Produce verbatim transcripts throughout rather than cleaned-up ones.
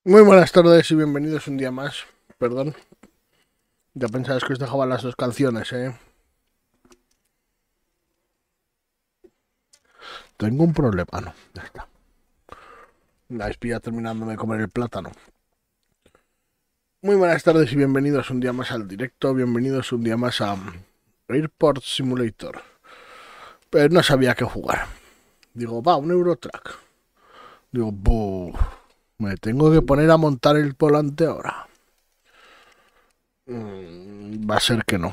Muy buenas tardes y bienvenidos un día más. Perdón, ya pensabas que os dejaba las dos canciones, ¿eh? Tengo un problema, no, ya está. La espía terminando de comer el plátano. Muy buenas tardes y bienvenidos un día más al directo. Bienvenidos un día más a Airport Simulator. Pero no sabía qué jugar. Digo, va, un Eurotrack. Digo, buh, me tengo que poner a montar el volante ahora. Mm, va a ser que no.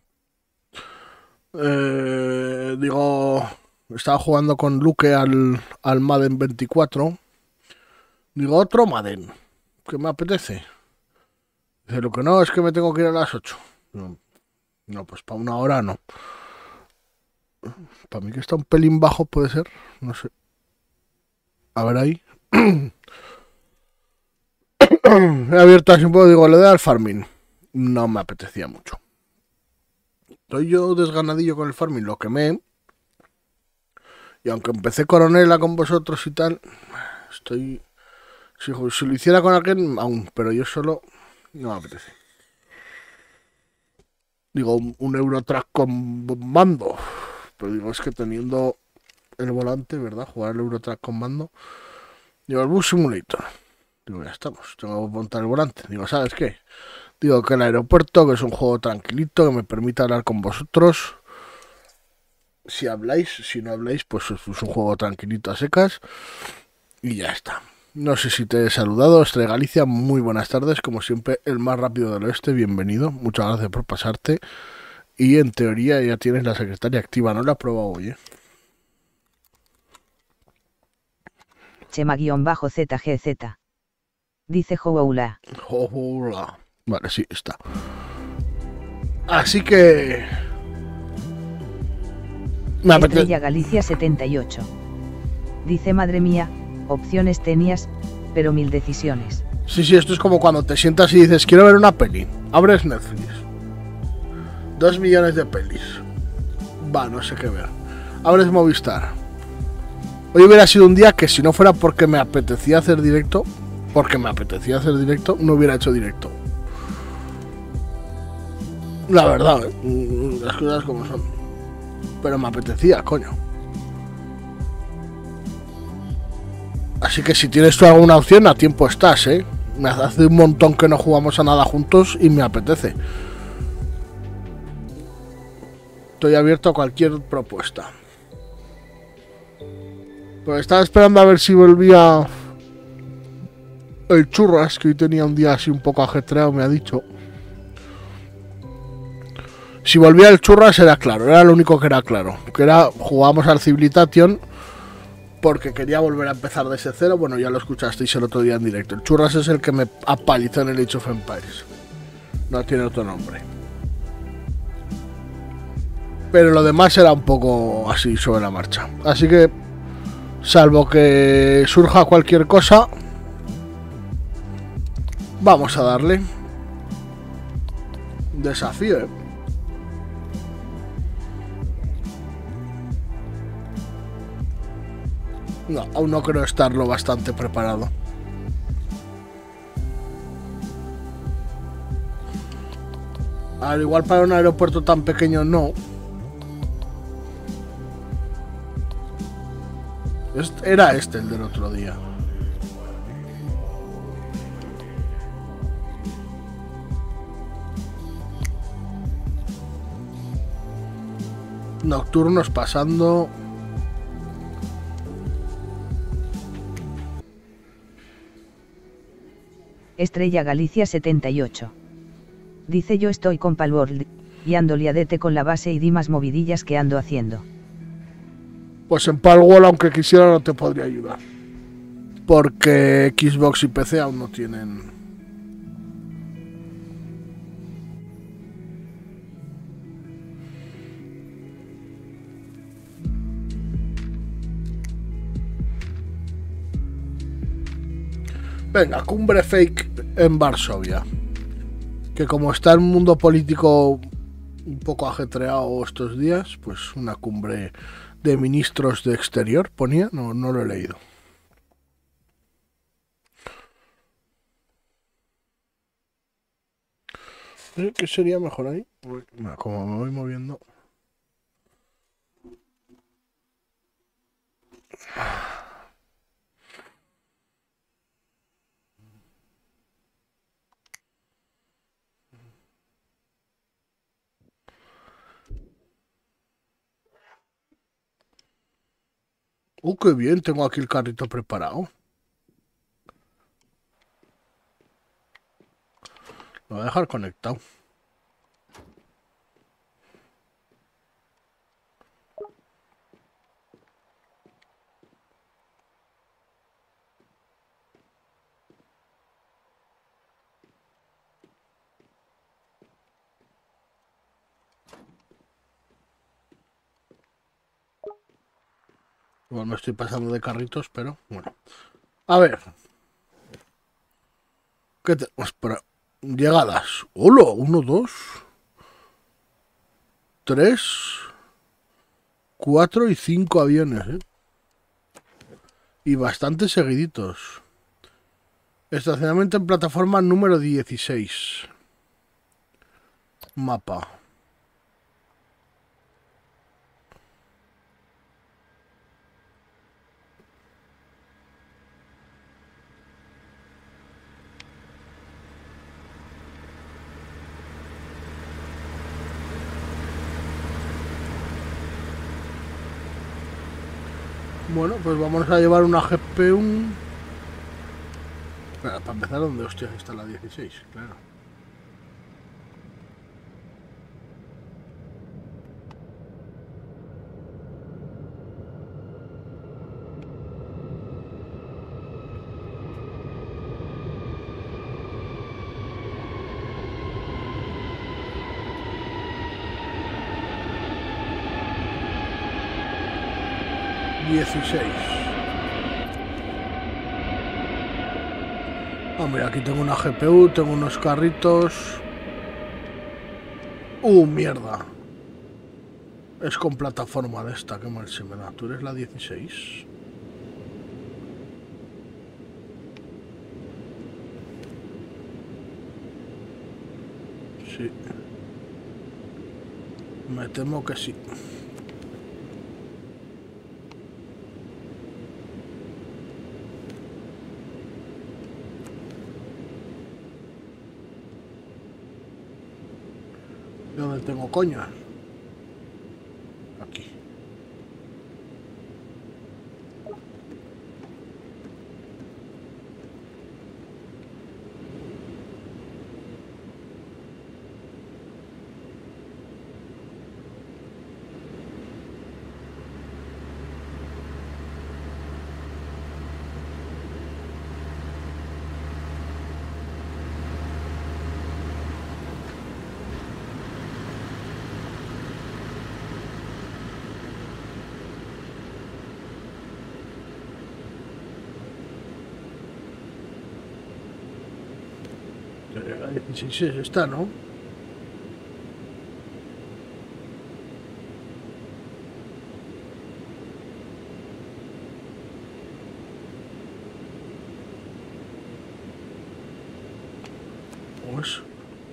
Eh, digo, estaba jugando con Luque al, al Madden veinticuatro. Digo, otro Madden, que me apetece. Dice, lo que no es que me tengo que ir a las ocho. No, no pues para una hora no. Para mí que está un pelín bajo puede ser. No sé. A ver ahí. He abierto así un poco, digo, le doy al farming. No me apetecía mucho. Estoy yo desganadillo con el farming, lo quemé. Y aunque empecé coronela con vosotros y tal, estoy... Si, si lo hiciera con alguien, aún, pero yo solo no me apetece. Digo, un, un Eurotrack con mando. Pero digo, es que teniendo el volante, ¿verdad? Jugar el Eurotrack con mando. Digo, el Bus Simulator. Digo, ya estamos, tengo que montar el volante. Digo, ¿sabes qué? Digo que el aeropuerto, que es un juego tranquilito, que me permite hablar con vosotros. Si habláis, si no habláis, pues es un juego tranquilito a secas. Y ya está. No sé si te he saludado, Estrella Galicia, muy buenas tardes, como siempre, el más rápido del oeste, bienvenido, muchas gracias por pasarte. Y en teoría ya tienes la secretaria activa, no la he probado hoy, ¿eh? Chema-Z G Z. Dice Houla. Hola. Vale, sí, está. Así que... Me apetece... Estrella Galicia setenta y ocho. Dice, madre mía, opciones tenías, pero mil decisiones. Sí, sí, esto es como cuando te sientas y dices, quiero ver una peli. Abres Netflix. Dos millones de pelis. Va, no sé qué ver. Abres Movistar. Hoy hubiera sido un día que si no fuera porque me apetecía hacer directo, porque me apetecía hacer directo, no hubiera hecho directo. La verdad, ¿eh? Las cosas como son. Pero me apetecía, coño. Así que si tienes tú alguna opción, a tiempo estás, ¿eh? Me hace un montón que no jugamos a nada juntos y me apetece. Estoy abierto a cualquier propuesta. Pues estaba esperando a ver si volvía el Churras, que hoy tenía un día así un poco ajetreado, me ha dicho. Si volvía el Churras era claro, era lo único que era claro. Que era, jugábamos al Civilization porque quería volver a empezar desde cero. Bueno, ya lo escuchasteis el otro día en directo. El Churras es el que me apalizó en el Age of Empires. No tiene otro nombre. Pero lo demás era un poco así sobre la marcha. Así que, salvo que surja cualquier cosa, vamos a darle. Desafío, ¿eh? No, aún no creo estarlo bastante preparado. Al igual para un aeropuerto tan pequeño no. Este, era este el del otro día. Nocturnos pasando. Estrella Galicia setenta y ocho. Dice, yo estoy con Palworld, y ando liadete con la base y dimas movidillas que ando haciendo. Pues en Palworld, aunque quisiera, no te podría ayudar. Porque Xbox y P C aún no tienen... Venga, cumbre fake en Varsovia. Que como está el mundo político un poco ajetreado estos días, pues una cumbre de ministros de exterior ponía, no, no lo he leído. sé qué sería mejor ahí. Uy, mira, como me voy moviendo. Uh, qué bien, tengo aquí el carrito preparado. Lo voy a dejar conectado. Igual me estoy pasando de carritos, pero bueno. A ver. ¿Qué te... Espera. Llegadas. Hola, uno, dos. Tres. Cuatro y cinco aviones, ¿eh? Y bastante seguiditos. Estacionamiento en plataforma número dieciséis. Mapa. Bueno, pues vamos a llevar una G P U. Espera, para empezar, ¿dónde hostias está la dieciséis? Claro. dieciséis. Ah, mira, aquí tengo una G P U, tengo unos carritos. Uh, mierda. Es con plataforma de esta, qué mal se me da. ¿Tú eres la dieciséis? Sí. Me temo que sí. ¿Dónde tengo coño? Aquí. La dieciséis es esta, ¿no? Pues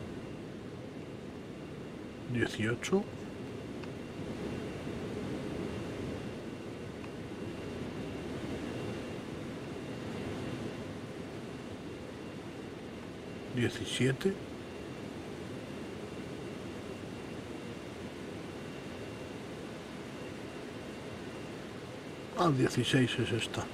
dieciocho. diecisiete. Ah, dieciséis es esta.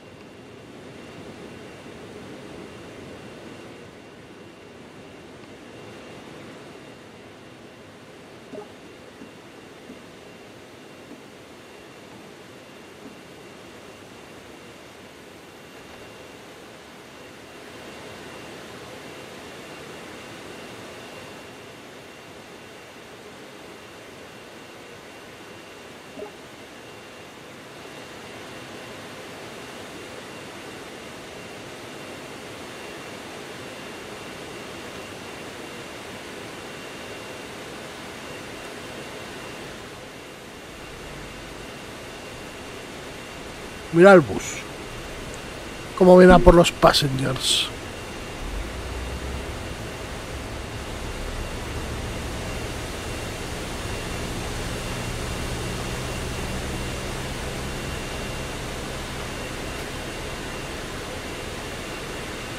Mira el bus. Cómo viene a por los passengers.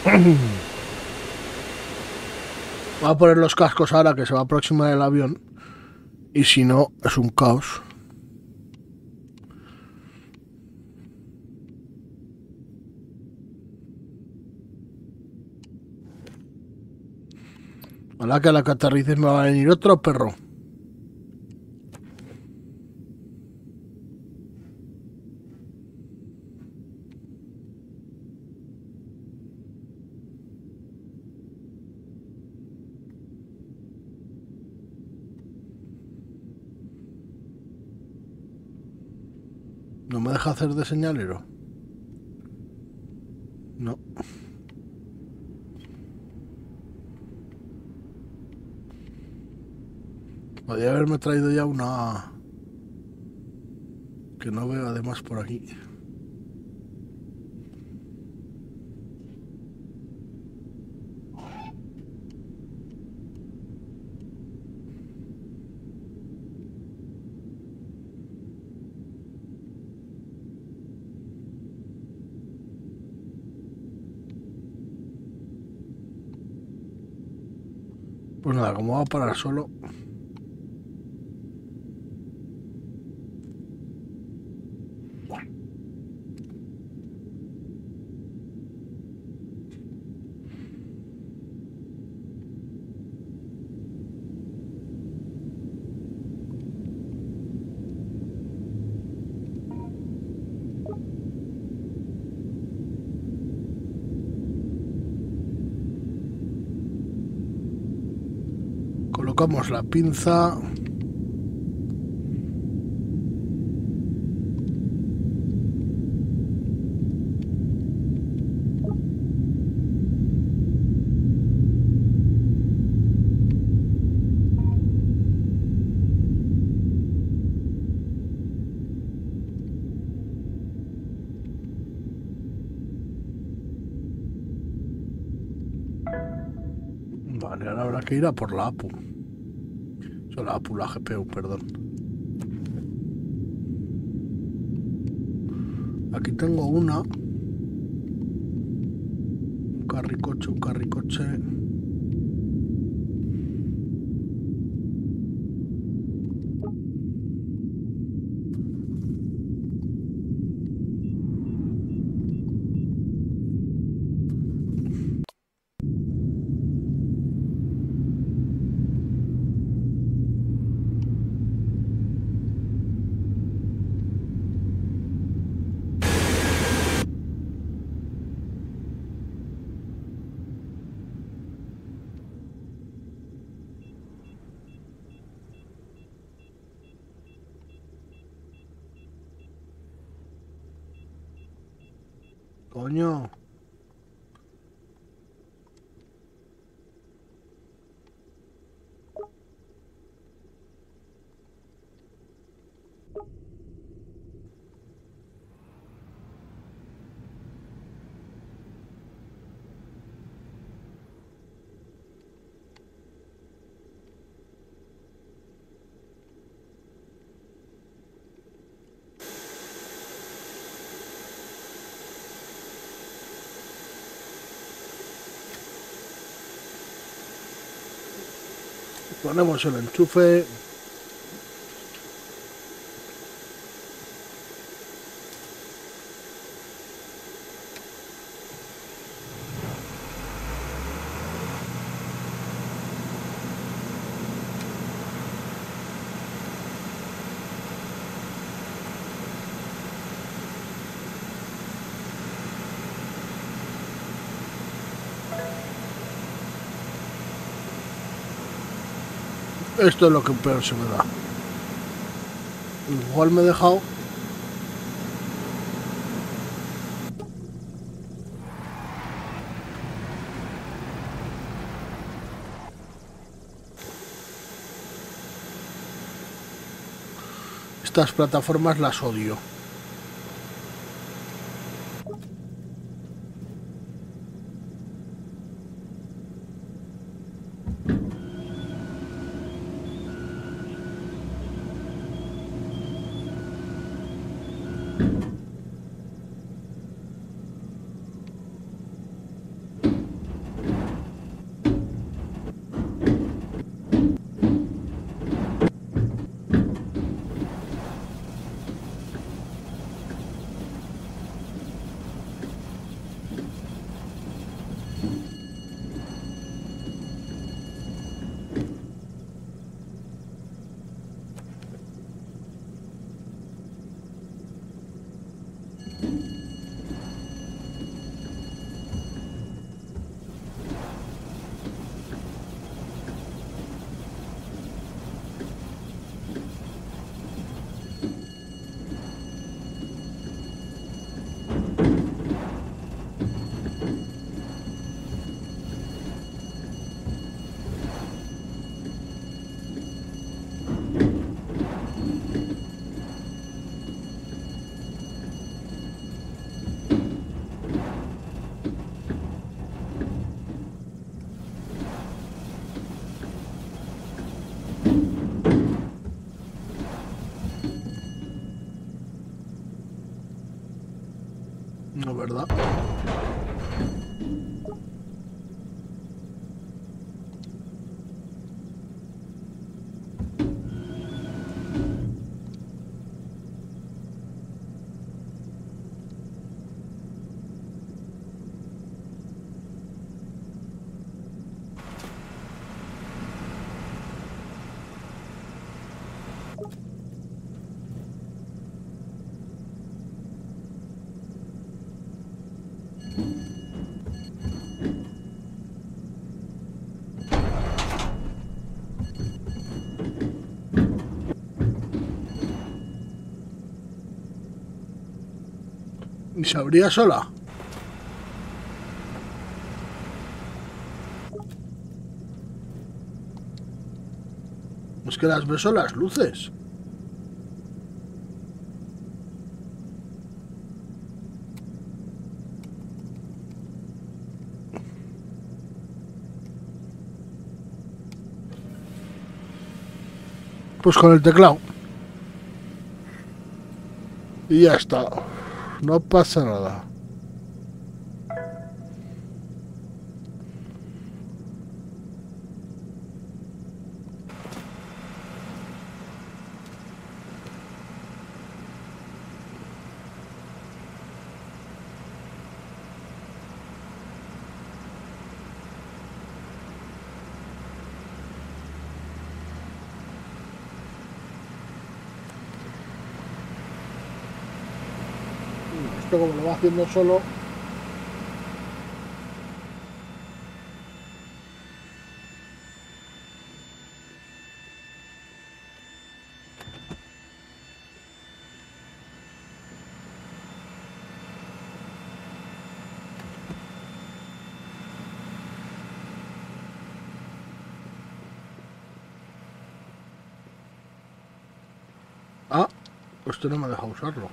Voy a poner los cascos ahora que se va a aproximar el avión. Y si no, es un caos. Ojalá que a la que aterrices me va a venir otro perro. ¿No me deja hacer de señalero? No. Podría haberme traído ya una que no veo además por aquí. Pues nada, como va a parar solo. Colocamos la pinza. Vale, ahora habrá que ir a por la A P U. O sea, la A P U, la G P U, perdón. Aquí tengo una. Un carricoche, un carricoche. Coño. Ponemos el enchufe. Esto es lo que peor se me da. Igual me he dejado. Estas plataformas las odio. ¿verdad? ¿Y se abría sola? Es que las beso las luces. Pues con el teclado. Y ya está. No pasa nada. Esto como lo va haciendo solo. Ah, esto no me deja usarlo.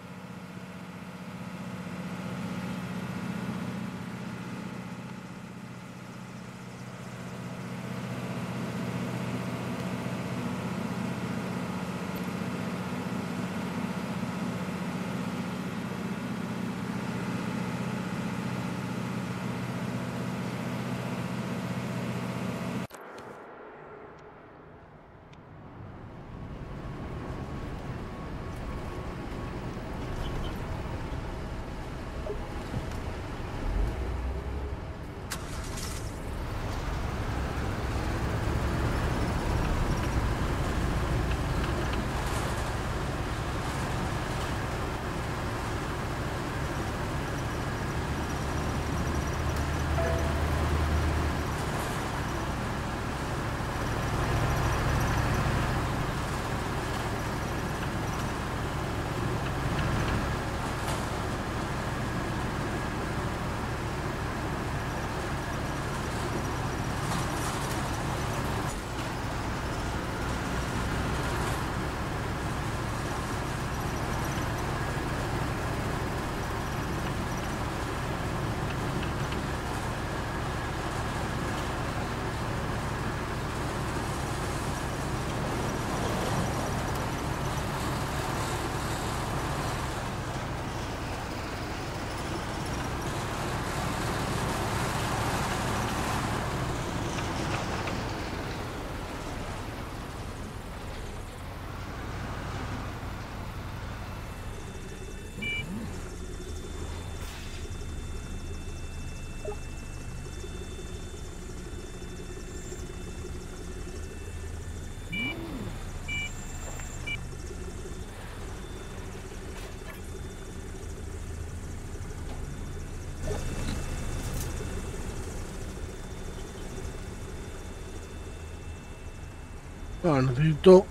Ah, necesito.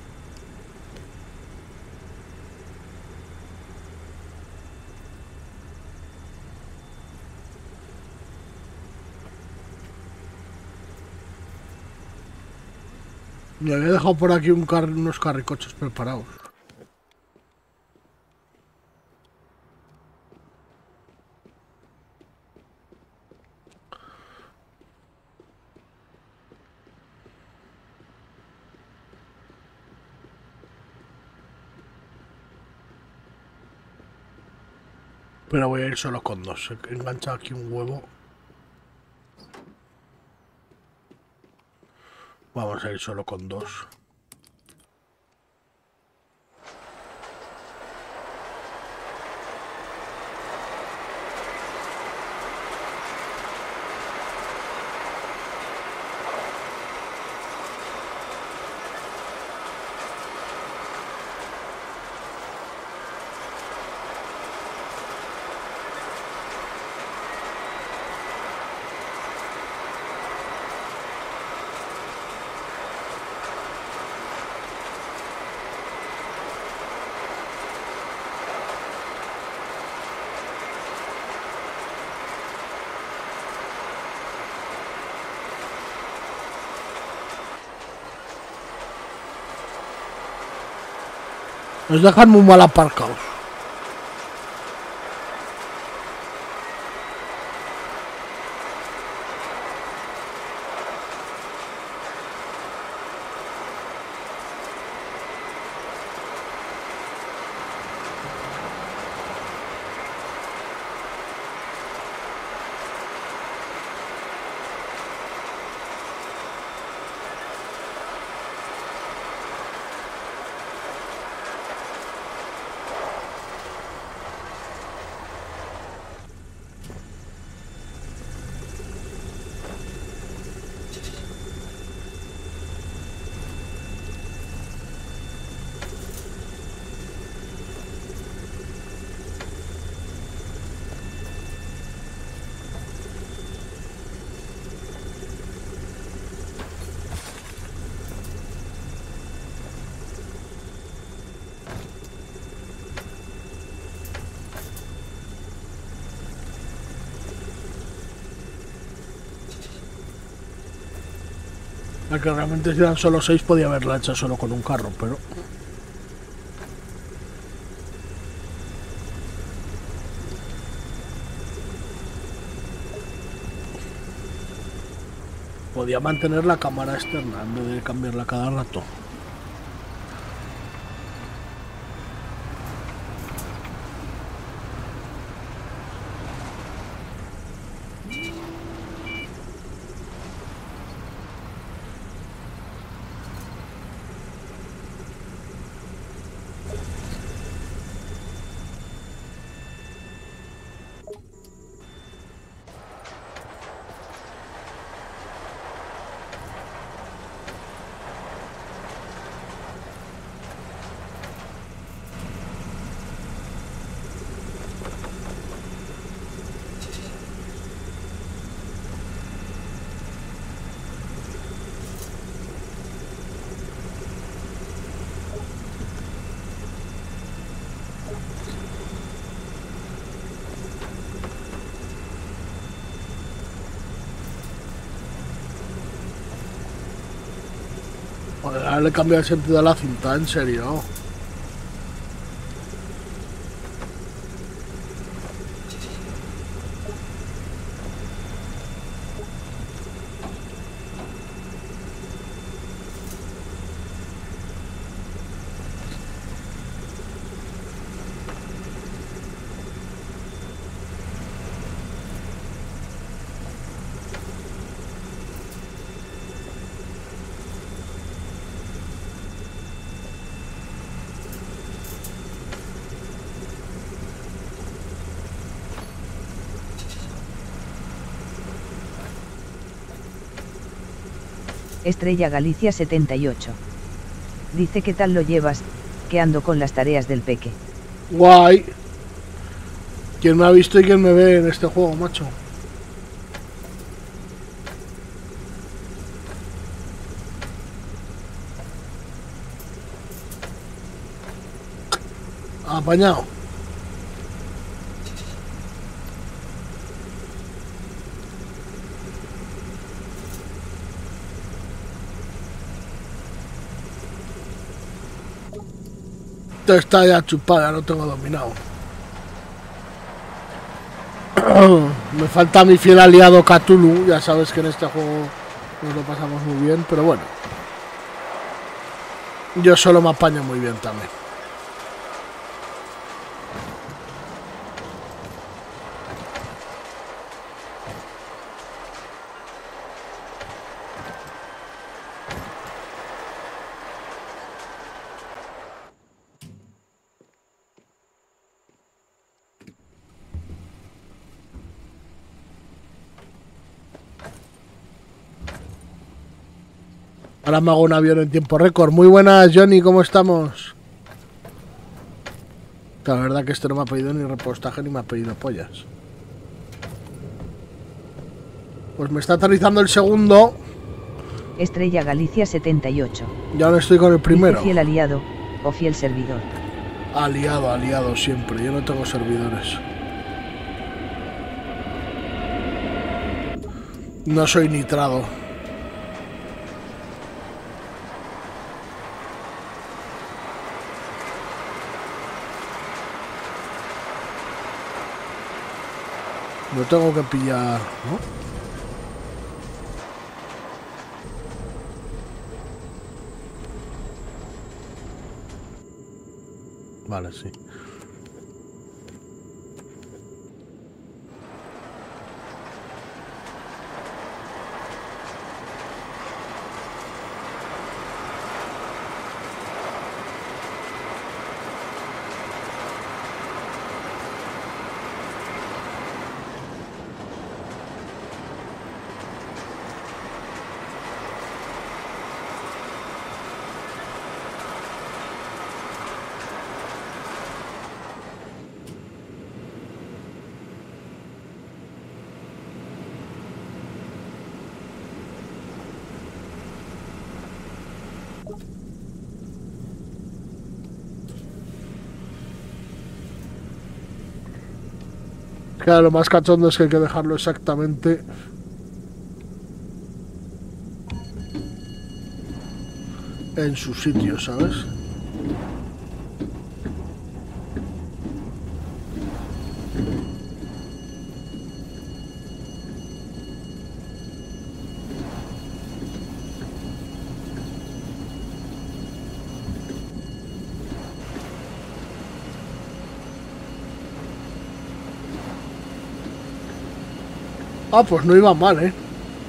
Me había dejado por aquí un car unos carricoches preparados. Pero voy a ir solo con dos. He enganchado aquí un huevo. Vamos a ir solo con dos. Nos dejan muy mal aparcados. La que realmente si eran solo seis podía haberla hecho solo con un carro, pero... Podía mantener la cámara externa en vez de cambiarla cada rato. Joder, ahora le cambia el sentido a la cinta, en serio. Estrella Galicia setenta y ocho. Dice ¿qué tal lo llevas? Que ando con las tareas del peque. Guay. ¿Quién me ha visto y quién me ve en este juego, macho? Apañado. Esto está ya chupada, no tengo dominado. Me falta mi fiel aliado Cthulhu. Ya sabes que en este juego nos lo pasamos muy bien, pero bueno. Yo solo me apaño muy bien también. Ahora me hago un avión en tiempo récord. Muy buenas, Johnny, ¿cómo estamos? La verdad que este no me ha pedido ni repostaje ni me ha pedido pollas. Pues me está aterrizando el segundo. Estrella Galicia setenta y ocho. Ya no estoy con el primero. Dice fiel aliado o fiel servidor. Aliado, aliado siempre. Yo no tengo servidores. No soy nitrado. No tengo que pillar, ¿no? Vale, sí. Claro, lo más cachondo es que hay que dejarlo exactamente en su sitio, ¿sabes? Ah, pues no iba mal, ¿eh?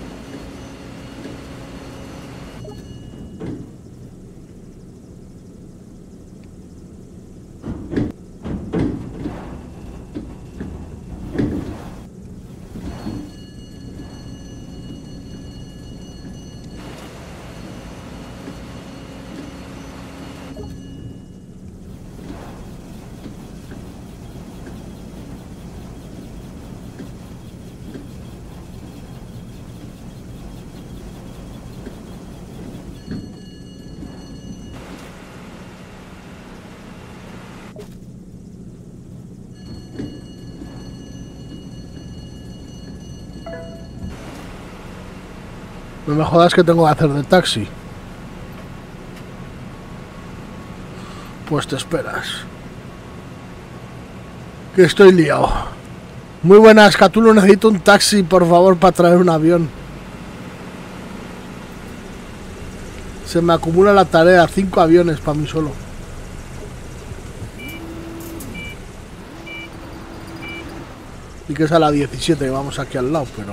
No me jodas que tengo que hacer de taxi. Pues te esperas. Que estoy liado. Muy buenas, Catulo. Necesito un taxi, por favor, para traer un avión. Se me acumula la tarea. Cinco aviones para mí solo. Y que es a la diecisiete, que vamos aquí al lado, pero...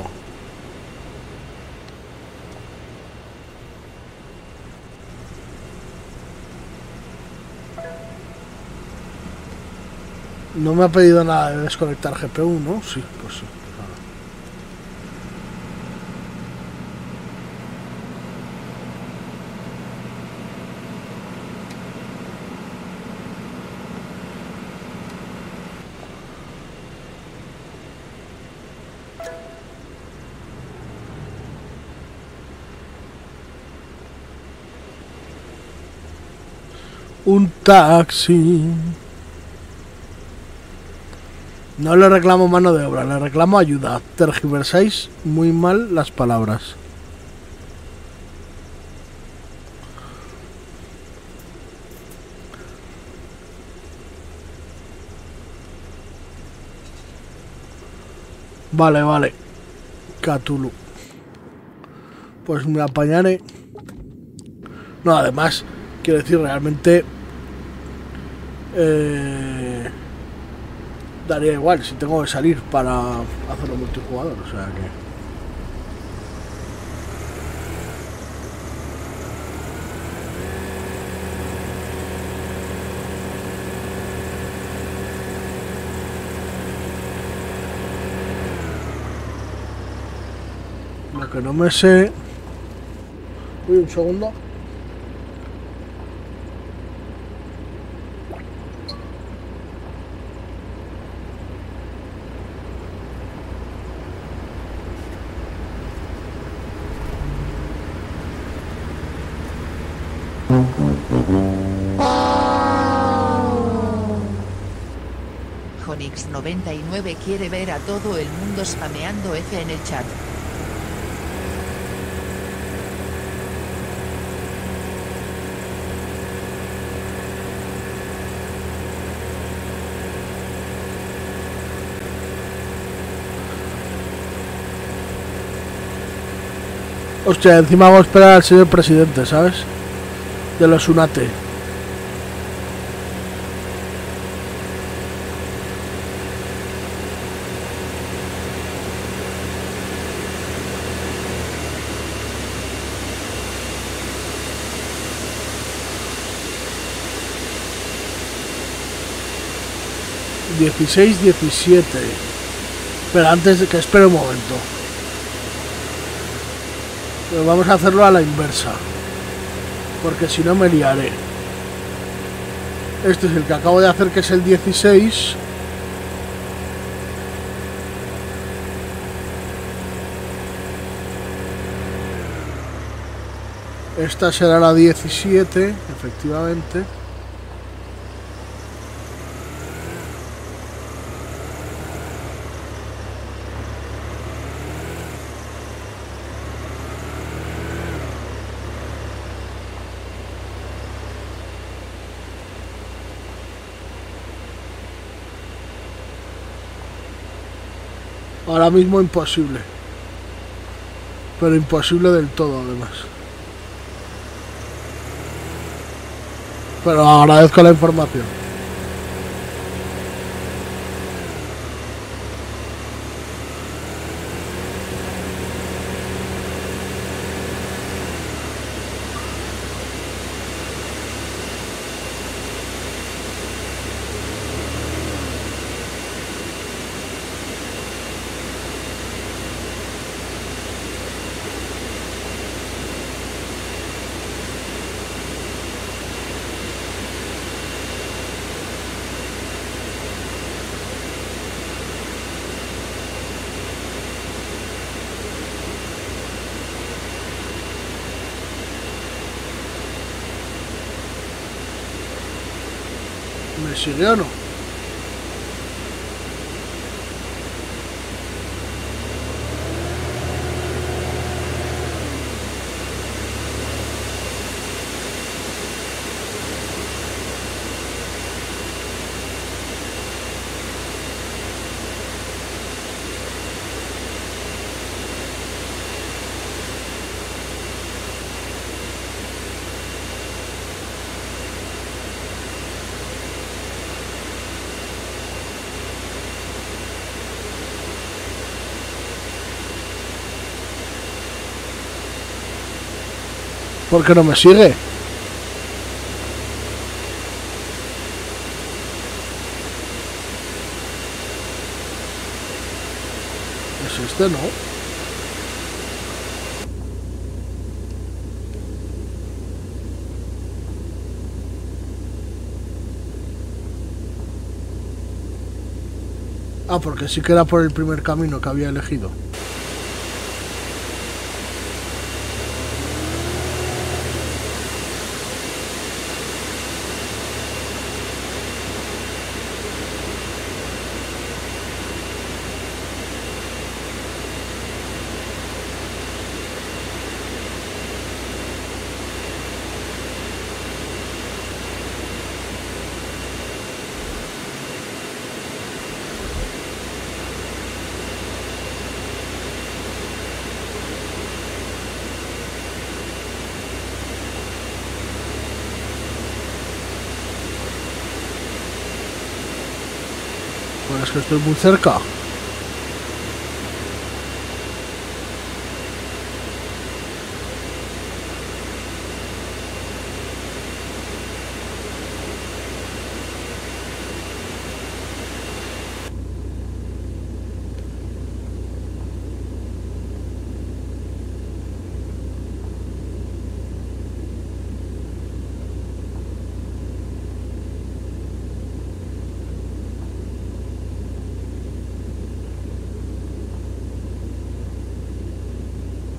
No me ha pedido nada de desconectar G P U, ¿no? Sí, pues sí. Un taxi. No le reclamo mano de obra, le reclamo ayuda. Tergiversáis muy mal las palabras. Vale, vale. Cthulhu. Pues me apañaré. No, además, quiero decir, realmente... Eh... daría igual si tengo que salir para hacerlo multijugador, o sea que... Lo que no me sé Uy, un segundo. Jonix noventa y nueve quiere ver a todo el mundo spameando F en el chat. Hostia, encima vamos a esperar al señor presidente, ¿sabes? De los UNATE. dieciséis diecisiete. Pero antes de que espere un momento. Pero vamos a hacerlo a la inversa. Porque si no me liaré. Este es el que acabo de hacer, que es el dieciséis. Esta será la diecisiete, efectivamente. Ahora mismo imposible. Pero imposible del todo, además. Pero agradezco la información. ¿Me sigue o no? ¿Por qué no me sigue? Es este, ¿no? Ah, porque sí que era por el primer camino que había elegido. Bueno, es que estoy muy cerca.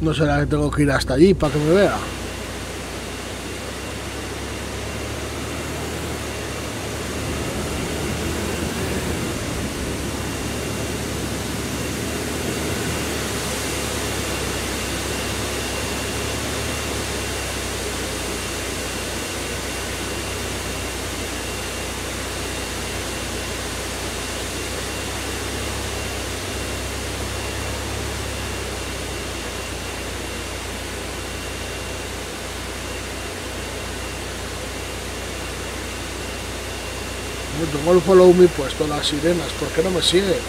No será que tengo que ir hasta allí para que me vea. Tengo el follow me puesto, las sirenas, ¿por qué no me sigue?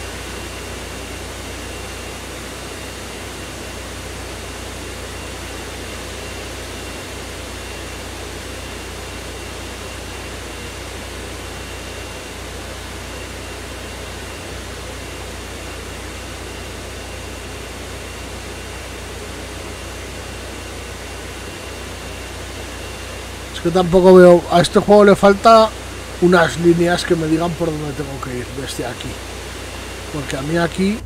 Es que tampoco veo, a este juego le falta unas líneas que me digan por dónde tengo que ir desde aquí, porque a mí aquí,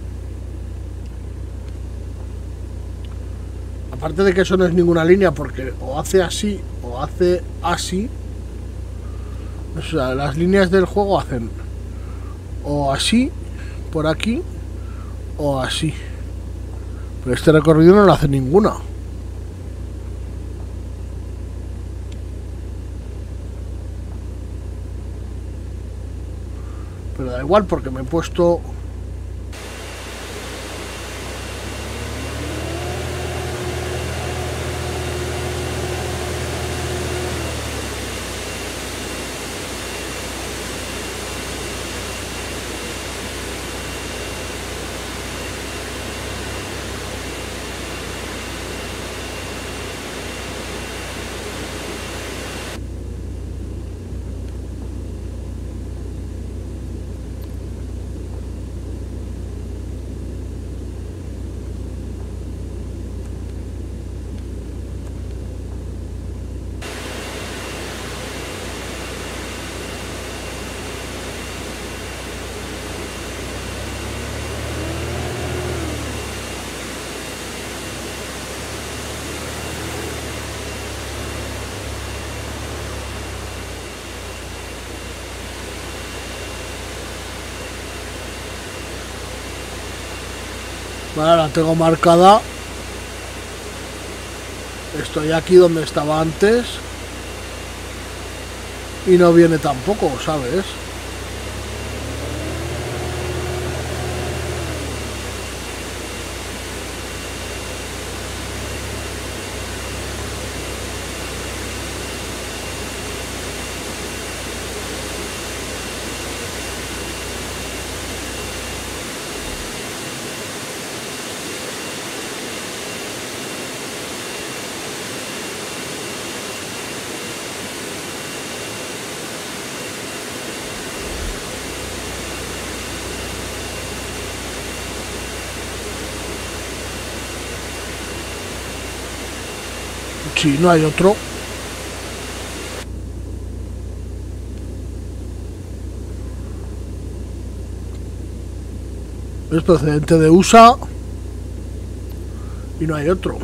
aparte de que eso no es ninguna línea, porque o hace así o hace así, o sea, las líneas del juego hacen o así por aquí o así, pero este recorrido no lo hace ninguna. Pero da igual porque me he puesto... Vale, la tengo marcada. Estoy aquí donde estaba antes. Y no viene tampoco, ¿sabes? Sí, no hay otro. Es procedente de U S A. Y no hay otro.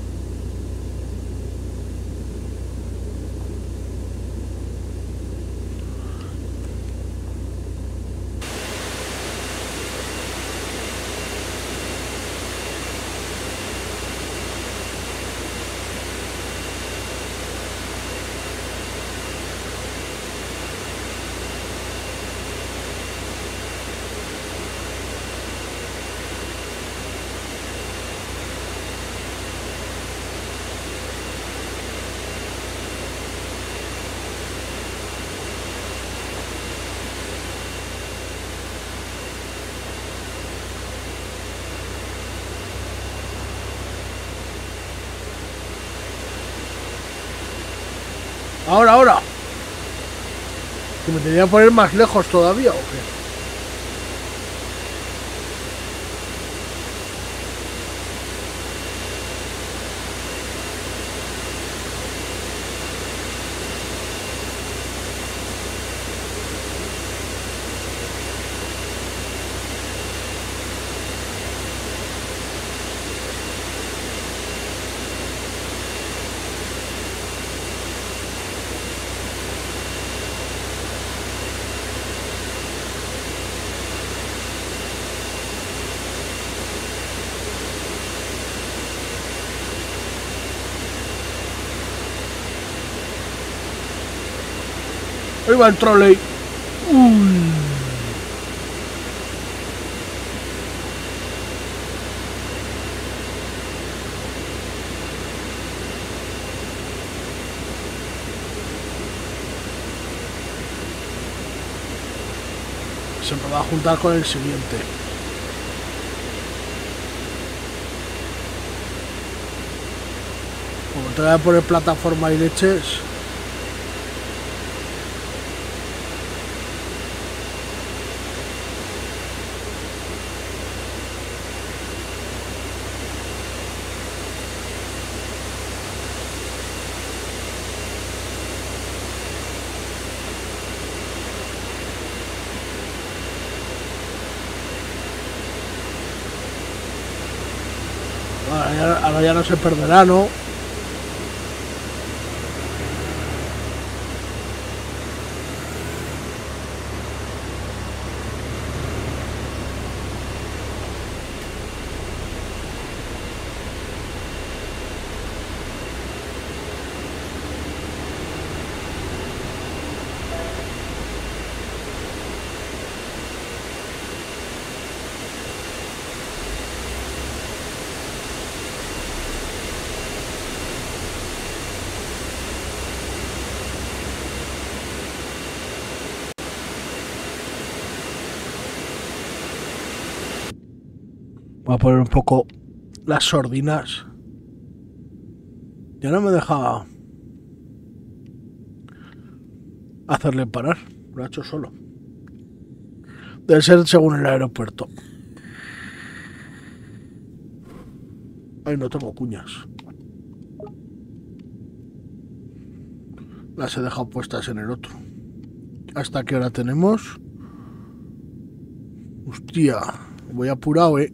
Ahora, ahora. ¿Que me tenía que poner más lejos todavía o qué? Ahí va el trolley. Uy. Se me va a juntar con el siguiente. Como te voy a poner plataforma y leches. Ahora ya, ahora ya no se perderá, ¿no? Voy a poner un poco las sordinas. Ya no me deja hacerle parar. Lo ha hecho solo. Debe ser según el aeropuerto. Ay, no tengo cuñas. Las he dejado puestas en el otro. ¿Hasta qué hora tenemos? Hostia, voy apurado, eh.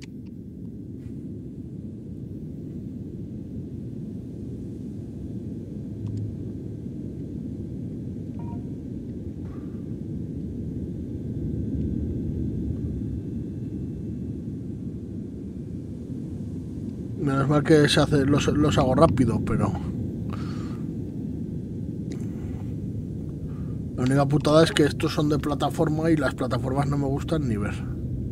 Menos mal que se hace, los, los hago rápido, pero... La única putada es que estos son de plataforma y las plataformas no me gustan ni ver.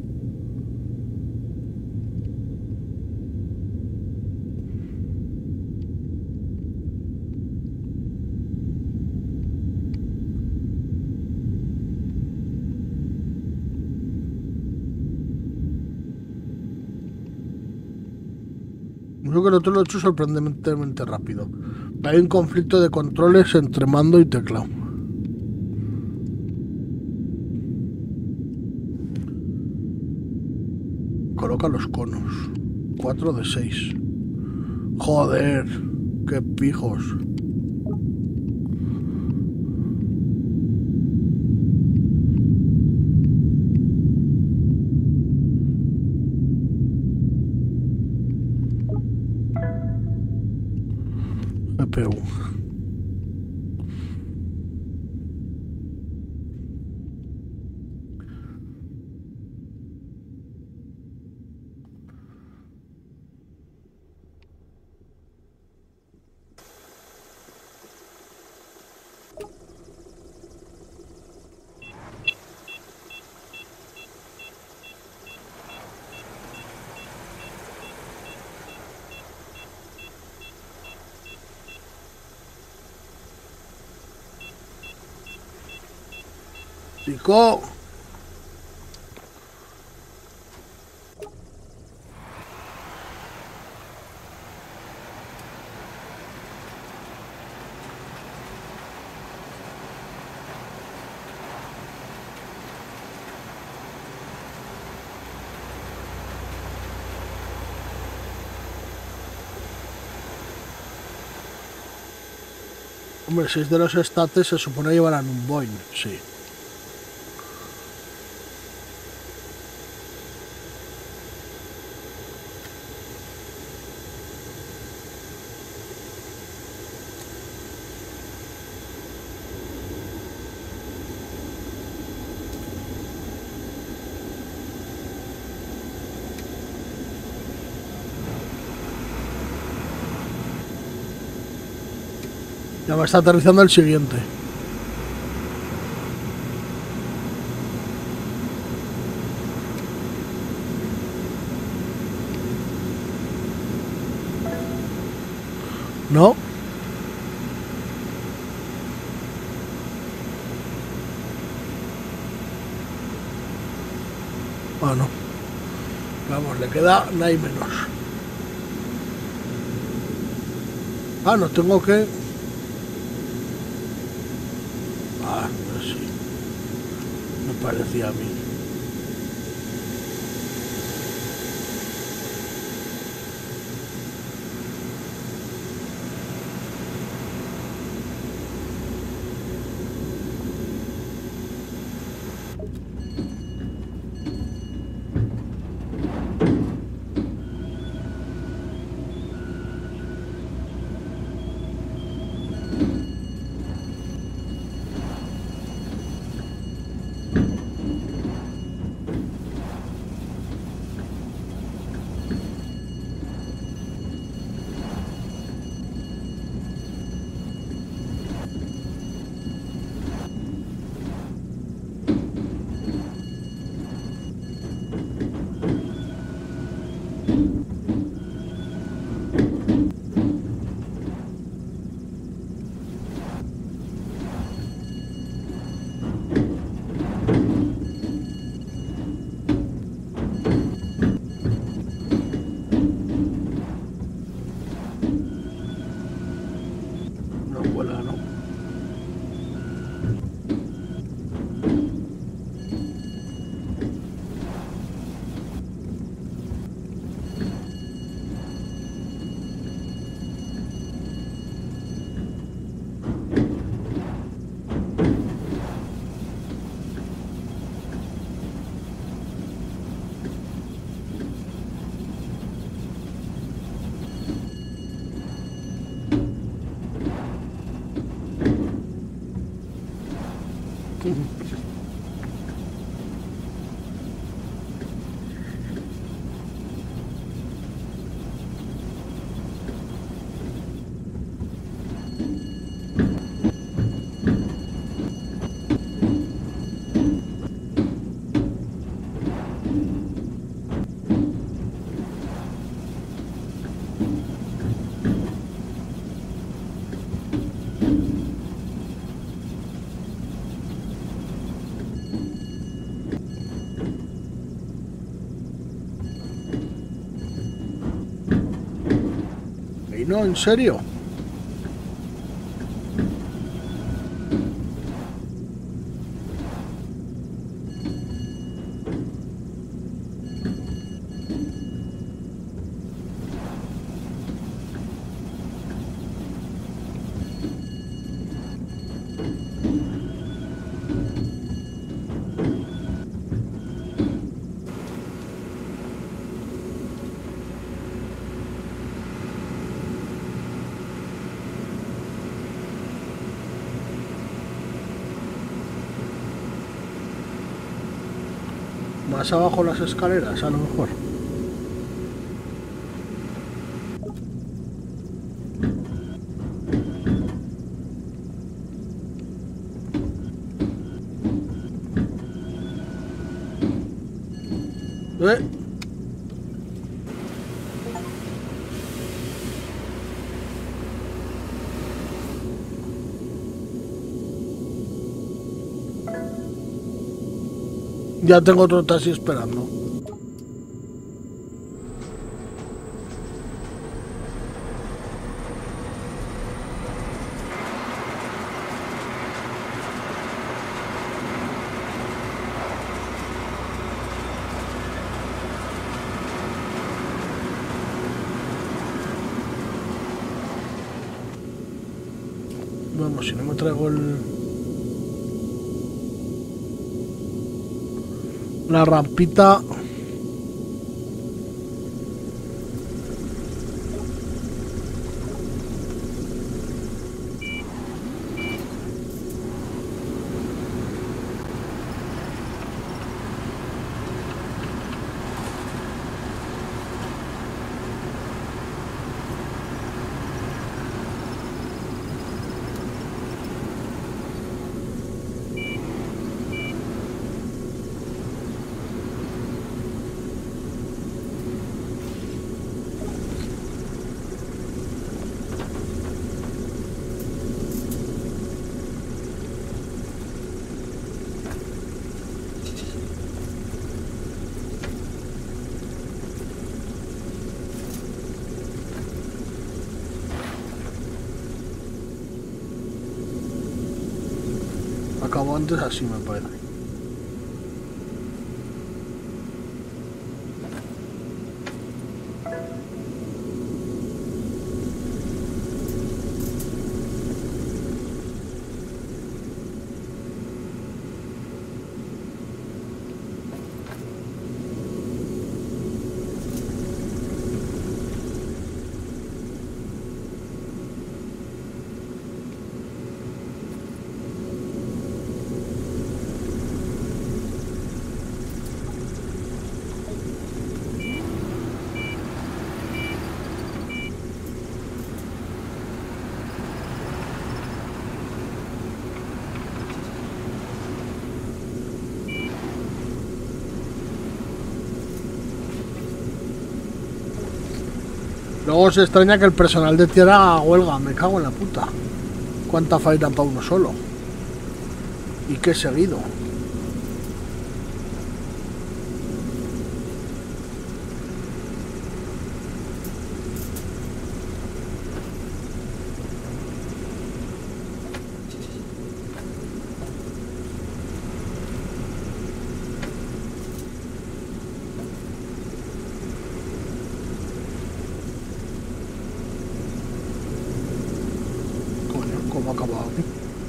Yo creo que el otro lo he hecho sorprendentemente rápido. Hay un conflicto de controles entre mando y teclado. Coloca los conos. cuatro de seis. Joder, qué pijos. G P U. Chico. Hombre, si es de los estates se supone que llevarán un Boeing, sí. Ya me está aterrizando el siguiente. ¿No? Ah, no. Vamos, le queda nada y menos. Ah, no tengo que... Ah, pues sí. Me parecía a mí. No vuela, ¿no? ¿Y no? ¿En serio? Más abajo las escaleras, a lo mejor. ¿Eh? Ya tengo otro taxi esperando. Vamos, si no me traigo el... la rampita... Acabó antes así, me parece. Luego se extraña que el personal de tierra haga huelga. Me cago en la puta. Cuánta faena para uno solo. Y qué seguido. ¿Cómo ha acabado aquí?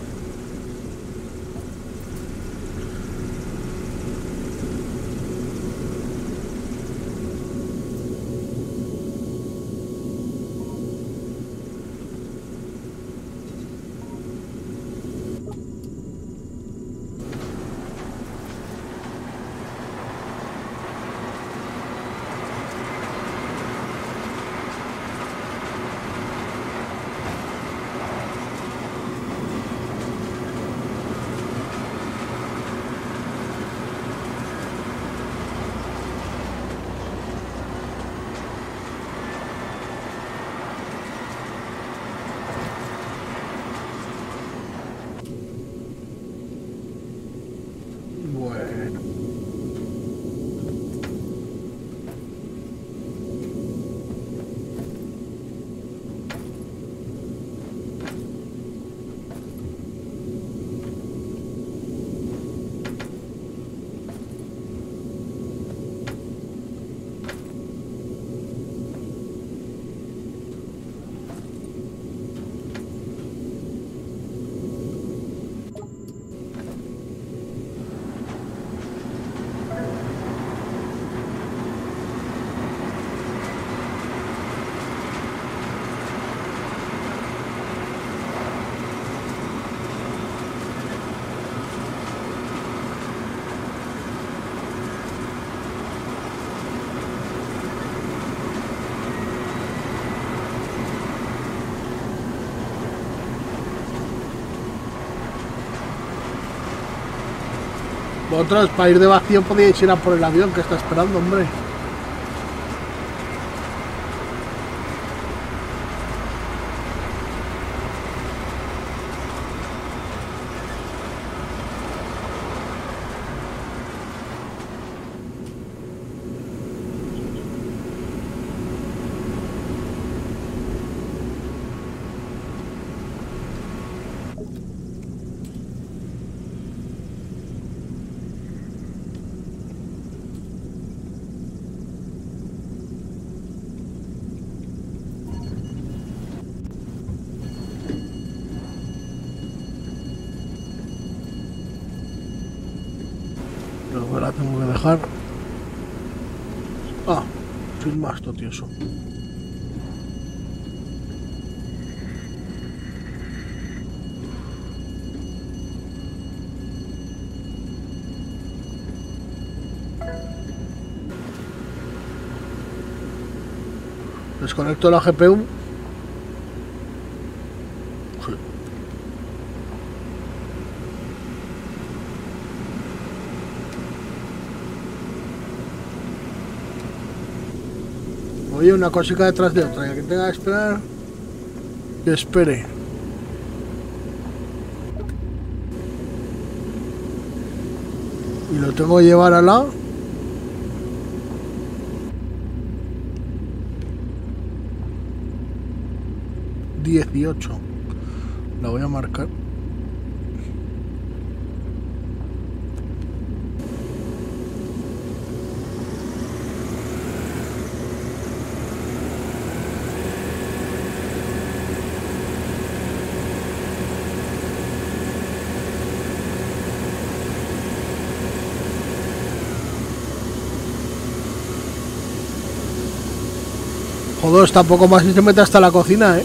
Bueno. Vosotros, para ir de vacío, podíais ir a por el avión que está esperando, hombre. Luego la tengo que dejar. Ah, sin más, totioso. Desconecto la G P U. Sí. Oye, una cosita detrás de otra, ya que tenga que esperar, que espere. Y lo tengo que llevar a la dieciocho. La voy a marcar. Joder, está poco más y se mete hasta la cocina, ¿eh?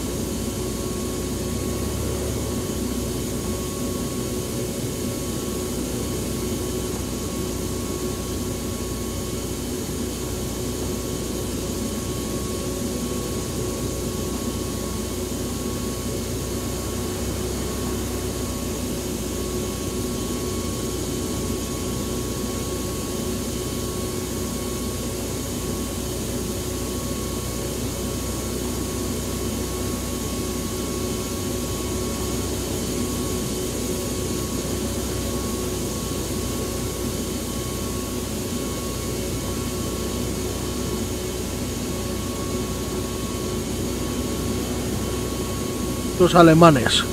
Los alemanes.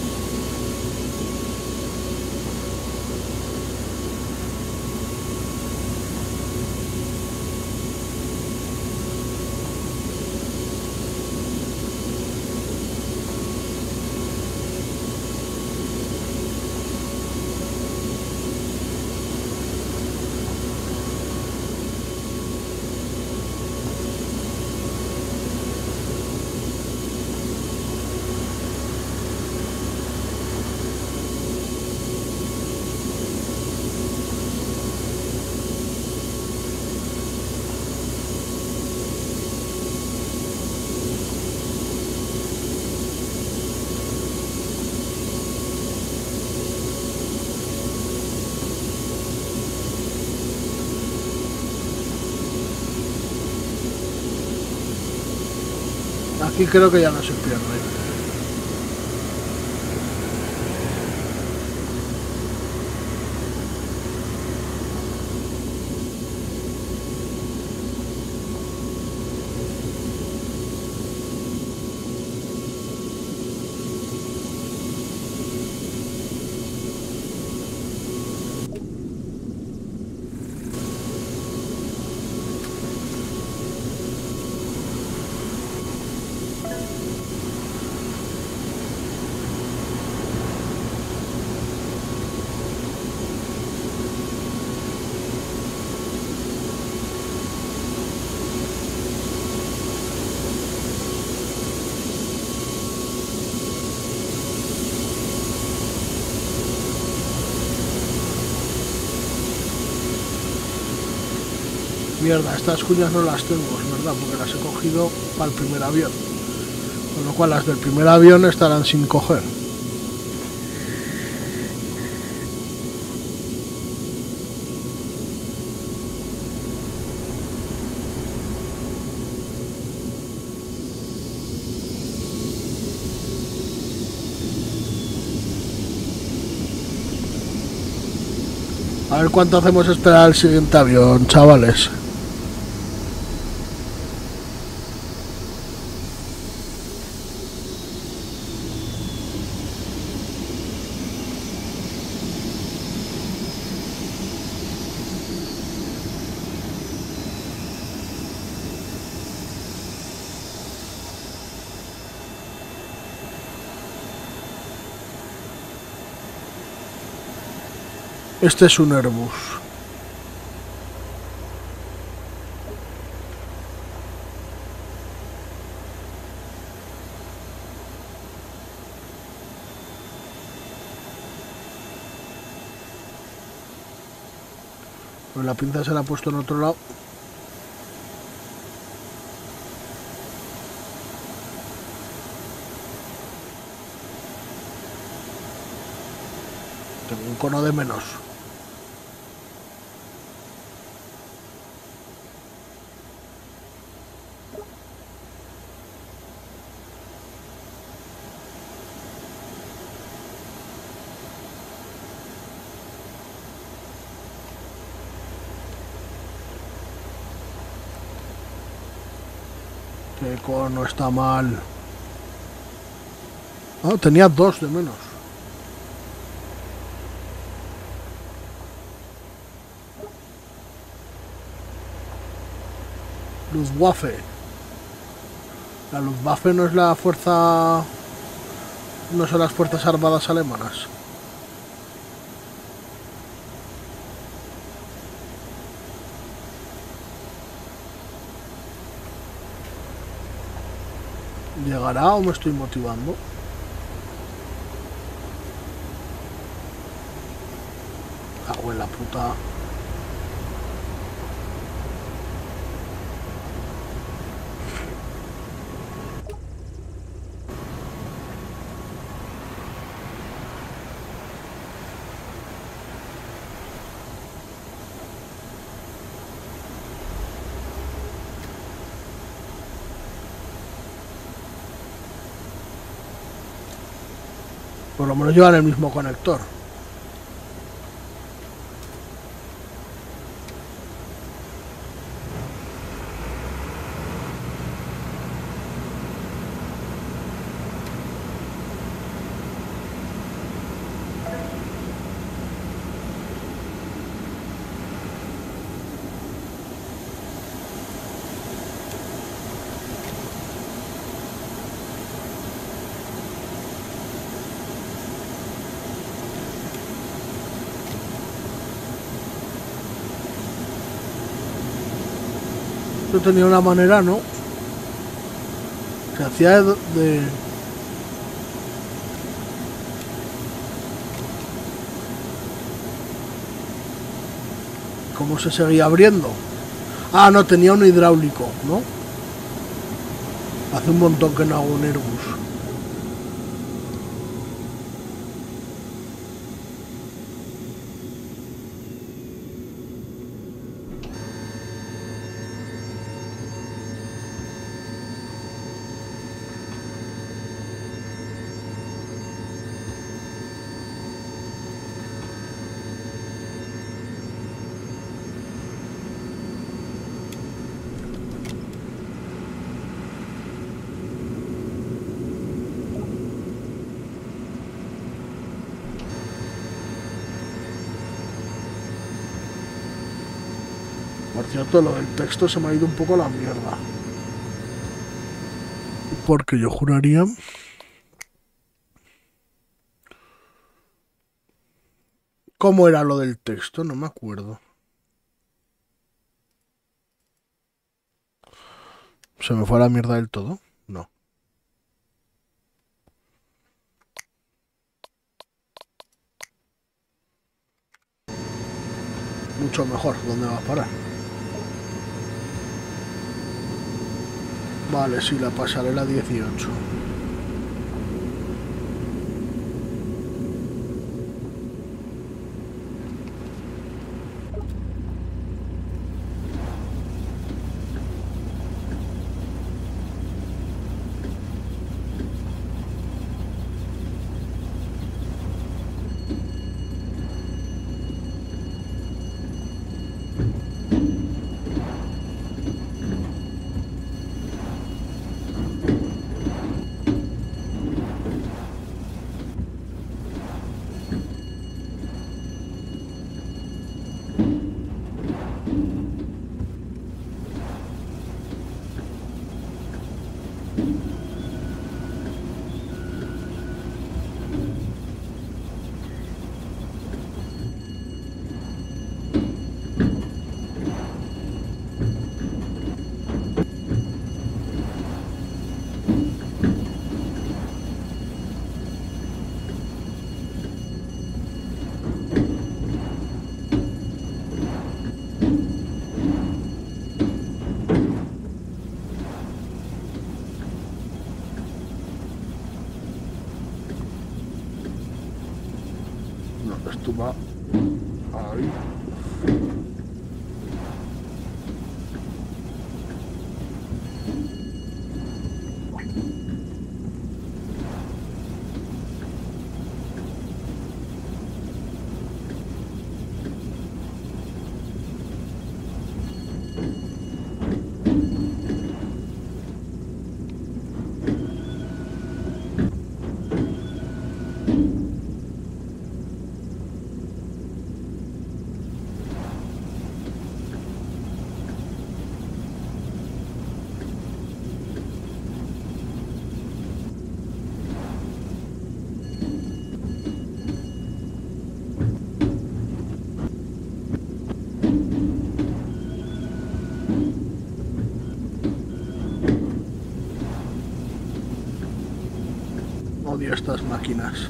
Aquí creo que ya no se pierde. Mierda, estas cuñas no las tengo, es verdad, porque las he cogido para el primer avión. Con lo cual las del primer avión estarán sin coger. A ver cuánto hacemos esperar al siguiente avión, chavales. Este es un Airbus. Pues la pinza se la ha puesto en otro lado. Tengo un cono de menos. Que cono está mal. Ah, tenía dos de menos. Luftwaffe. La Luftwaffe no es la fuerza... No son las fuerzas armadas alemanas. ¿Llegará o me estoy motivando? Cago en la puta. Por lo menos llevan el mismo conector. Yo tenía una manera, ¿no? Se hacía de, de... ¿Cómo se seguía abriendo? Ah, no, tenía un hidráulico, ¿no? Hace un montón que no hago un Airbus. Por cierto, lo del texto se me ha ido un poco a la mierda. Porque yo juraría... ¿Cómo era lo del texto? No me acuerdo. ¿Se me fue a la mierda del todo? No. Mucho mejor. ¿Dónde va a parar? Vale, sí, la pasarela dieciocho. No, esto va ahí. y estas máquinas.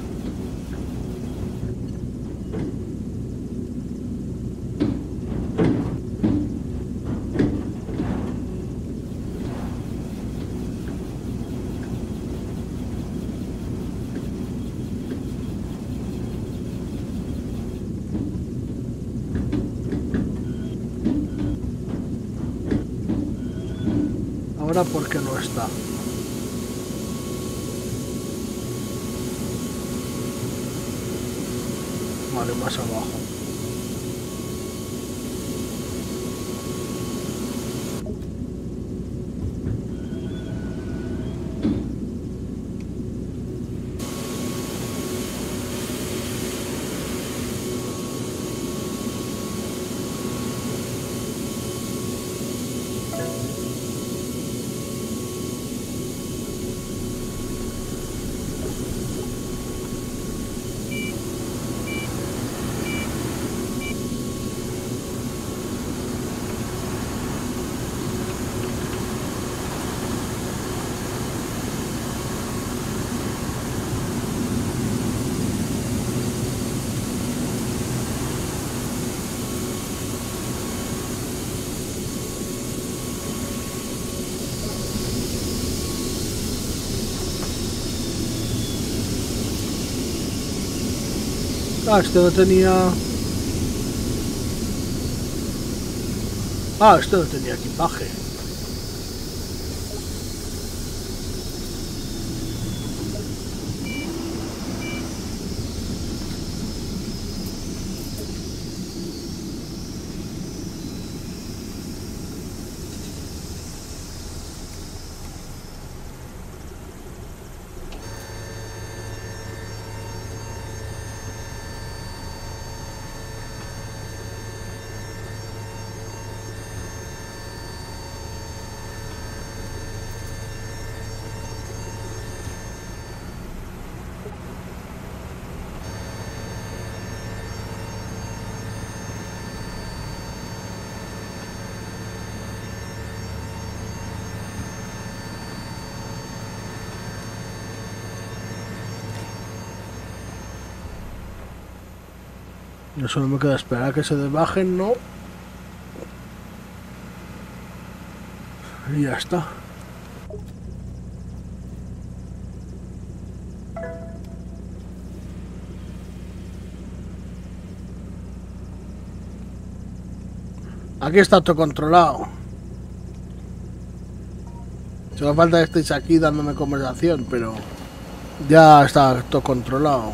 Ahora, ¿por qué no está? Vale, más abajo. Ah, este no tenía... Ah, este no tenía equipaje. Yo solo me queda esperar a que se desbajen, ¿no? Y ya está. Aquí está todo controlado. Solo falta que estéis aquí dándome conversación, pero ya está todo controlado.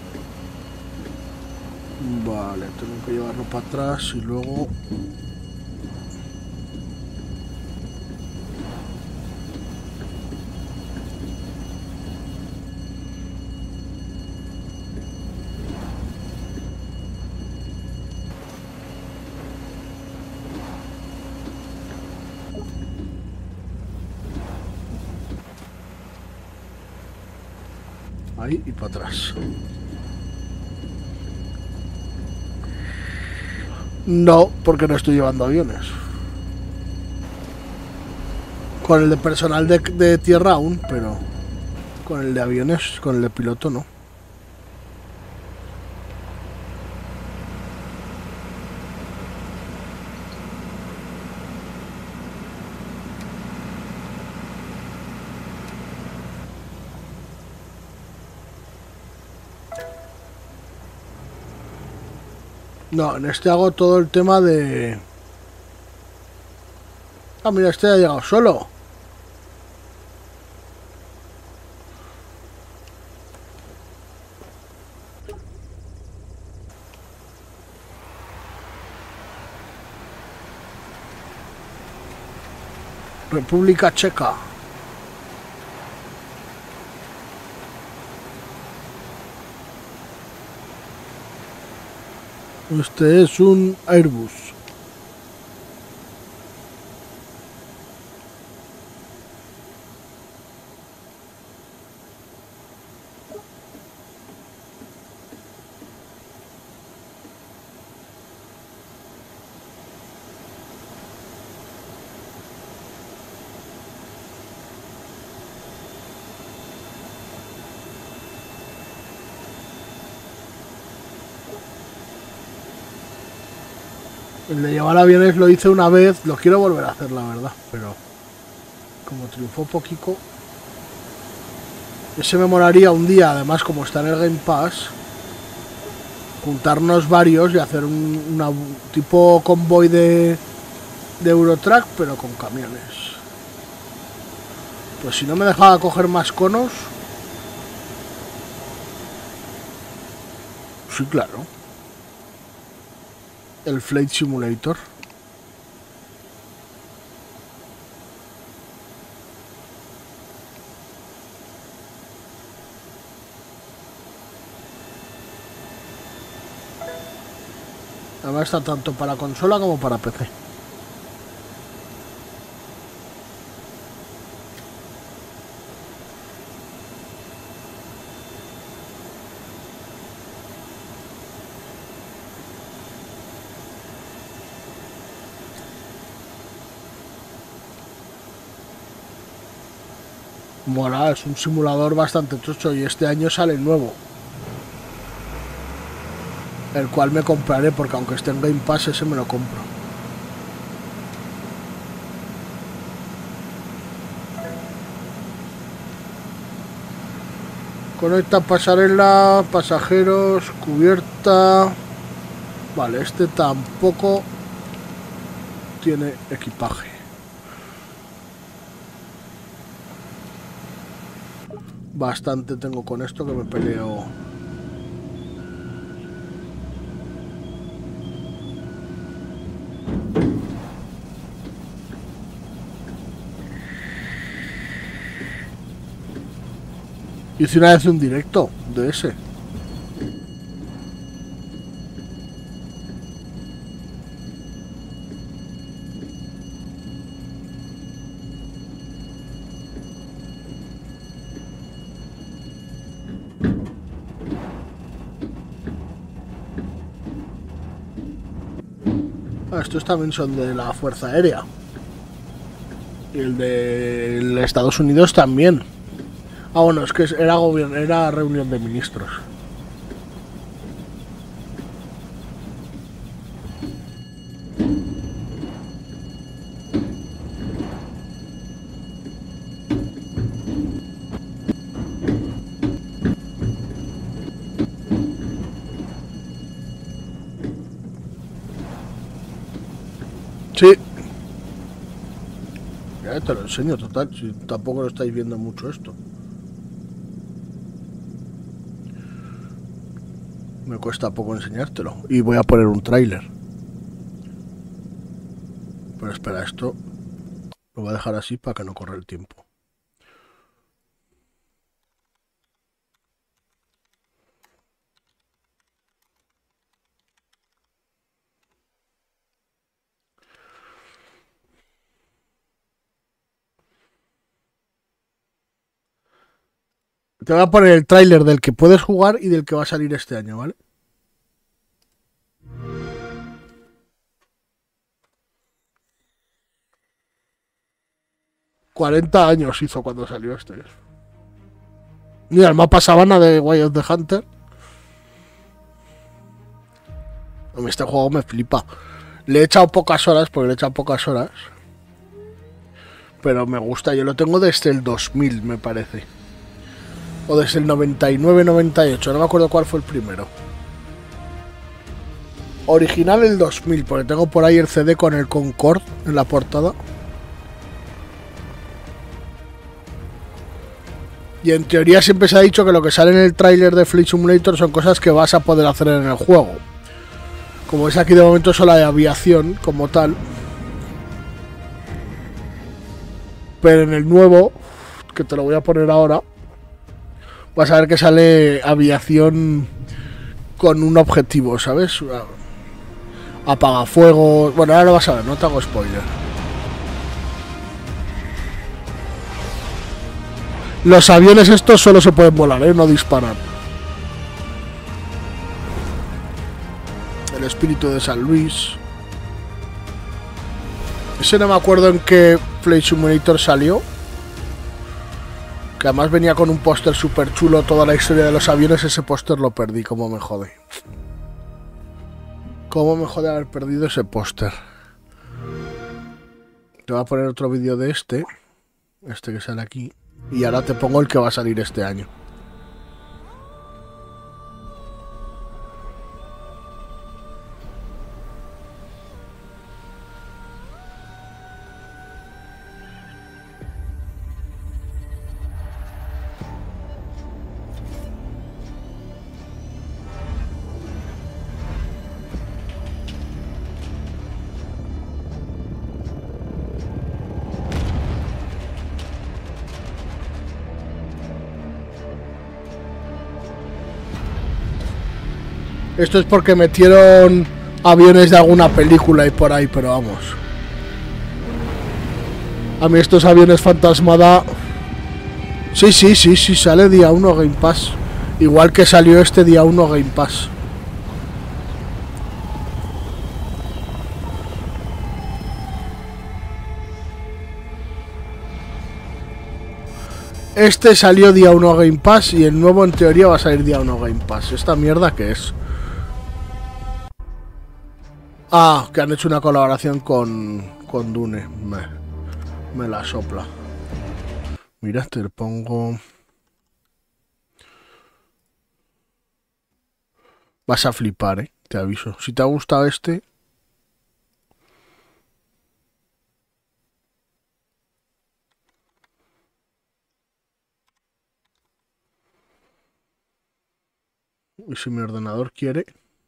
Vale, tengo que llevarlo para atrás y luego... Ahí y para atrás. No, porque no estoy llevando aviones. Con el de personal de, de tierra aún, pero con el de aviones, con el de piloto no. No, en este hago todo el tema de... Ah, mira, este ha llegado solo. República Checa. Este es un Airbus. El de llevar aviones lo hice una vez, lo quiero volver a hacer, la verdad, pero como triunfó poquito. Ese me molaría un día, además como está en el Game Pass, juntarnos varios y hacer un una, tipo convoy de, de Eurotrack, pero con camiones. Pues si no me dejaba coger más conos... Sí, claro. El Flight Simulator. Además está tanto para consola como para P C. Mola, es un simulador bastante chocho y este año sale nuevo. El cual me compraré porque aunque esté en Game Pass ese me lo compro. Conecta pasarela, pasajeros, cubierta. Vale, este tampoco tiene equipaje. Bastante tengo con esto que me peleo. Hice una vez un directo de ese. Ah, estos también son de la Fuerza Aérea. Y el de Estados Unidos también. Ah, bueno, es que era gobierno, era reunión de ministros. Sí. Ya te lo enseño, total, si tampoco lo estáis viendo mucho esto. Me cuesta poco enseñártelo. Y voy a poner un tráiler. Pero espera, esto lo voy a dejar así para que no corra el tiempo. Te voy a poner el tráiler del que puedes jugar y del que va a salir este año, ¿vale? cuarenta años hizo cuando salió este. Mira, el mapa sabana de Way of the Hunter. A mí este juego me flipa. Le he echado pocas horas, porque le he echado pocas horas. Pero me gusta, yo lo tengo desde el dos mil, me parece. O desde el noventa y nueve noventa y ocho, no me acuerdo cuál fue el primero. Original el dos mil, porque tengo por ahí el C D con el Concorde en la portada. Y en teoría siempre se ha dicho que lo que sale en el tráiler de Flight Simulator son cosas que vas a poder hacer en el juego. Como es aquí de momento solo de aviación como tal. Pero en el nuevo, que te lo voy a poner ahora, vas a ver que sale aviación con un objetivo, ¿sabes? Apagafuegos. Bueno, ahora lo vas a ver, no te hago spoiler. Los aviones estos solo se pueden volar, ¿eh? No disparan. El espíritu de San Luis. Ese no me acuerdo en qué Flight Simulator salió. Que además venía con un póster súper chulo. Toda la historia de los aviones. Ese póster lo perdí, como me jode. Cómo me jode haber perdido ese póster. Te voy a poner otro vídeo de este. Este que sale aquí. Y ahora te pongo el que va a salir este año. Esto es porque metieron aviones de alguna película y por ahí, pero vamos. A mí estos aviones fantasmada... Sí, sí, sí, sí, sale día uno Game Pass. Igual que salió este día uno Game Pass. Este salió día uno Game Pass y el nuevo en teoría va a salir día uno Game Pass. ¿Esta mierda qué es? Ah, que han hecho una colaboración con, con Dune. Me, me la sopla. Mira, te le pongo... Vas a flipar, eh. Te aviso. Si te ha gustado este... Y si mi ordenador quiere...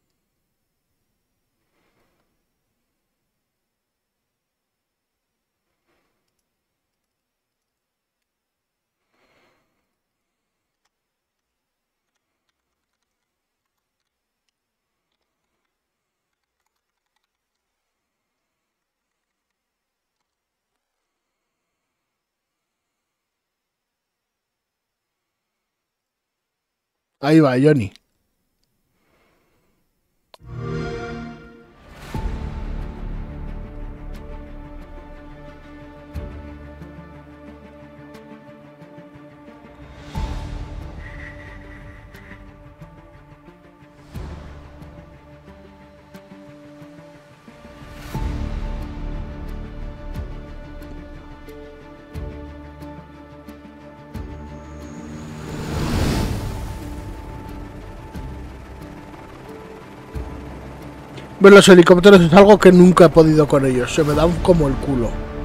Ahí va, Johnny. Ver los helicópteros es algo que nunca he podido con ellos. Se me dan como el culo.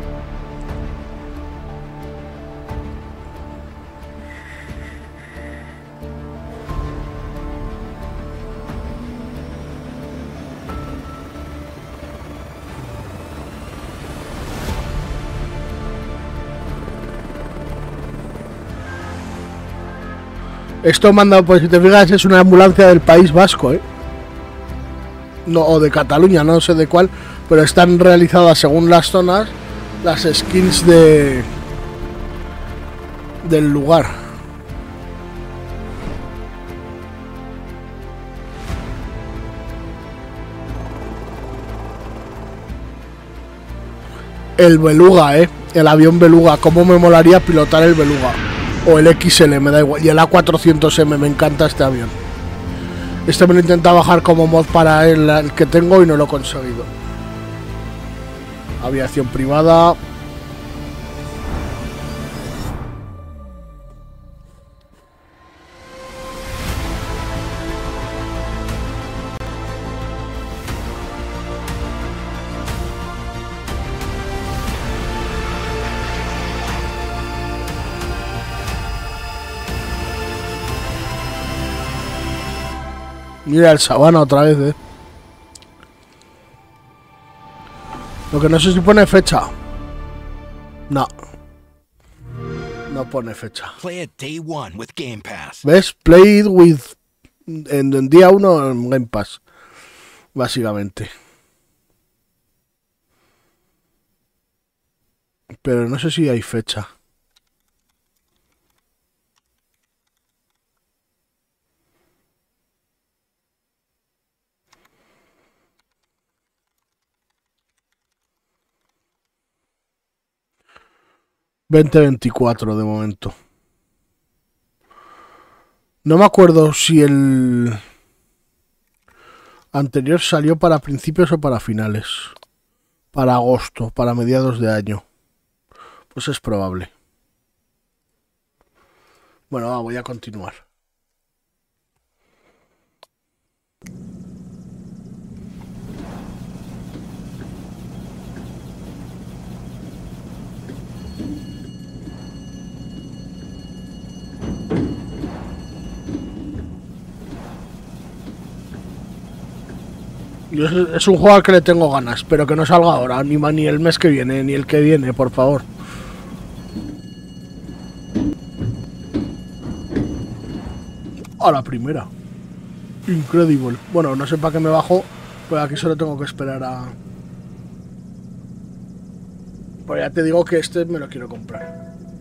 Esto manda, pues si te fijas, es una ambulancia del País Vasco, ¿eh? No, o de Cataluña, no sé de cuál, pero están realizadas según las zonas, las skins de del lugar. El Beluga, eh, el avión Beluga, cómo me molaría pilotar el Beluga. O el X L, me da igual, y el A cuatrocientos M, me encanta este avión. Este me lo he intentado bajar como mod para el, el que tengo y no lo he conseguido. Aviación privada. Mira el Sabana otra vez, eh. Lo que no sé si pone fecha. No. No pone fecha. Play it day one with Game Pass. ¿Ves? Play it with... En, en día uno en Game Pass. Básicamente. Pero no sé si hay fecha. veinte veinticuatro de momento. No me acuerdo si el... anterior salió para principios o para finales. Para agosto, para mediados de año. Pues es probable. Bueno, va, voy a continuar. Yo es, es un juego al que le tengo ganas, pero que no salga ahora, ni, ni el mes que viene, ni el que viene, por favor. A la primera. Incredible. Bueno, no sé para qué me bajo, pero aquí solo tengo que esperar a... Pues ya te digo que este me lo quiero comprar.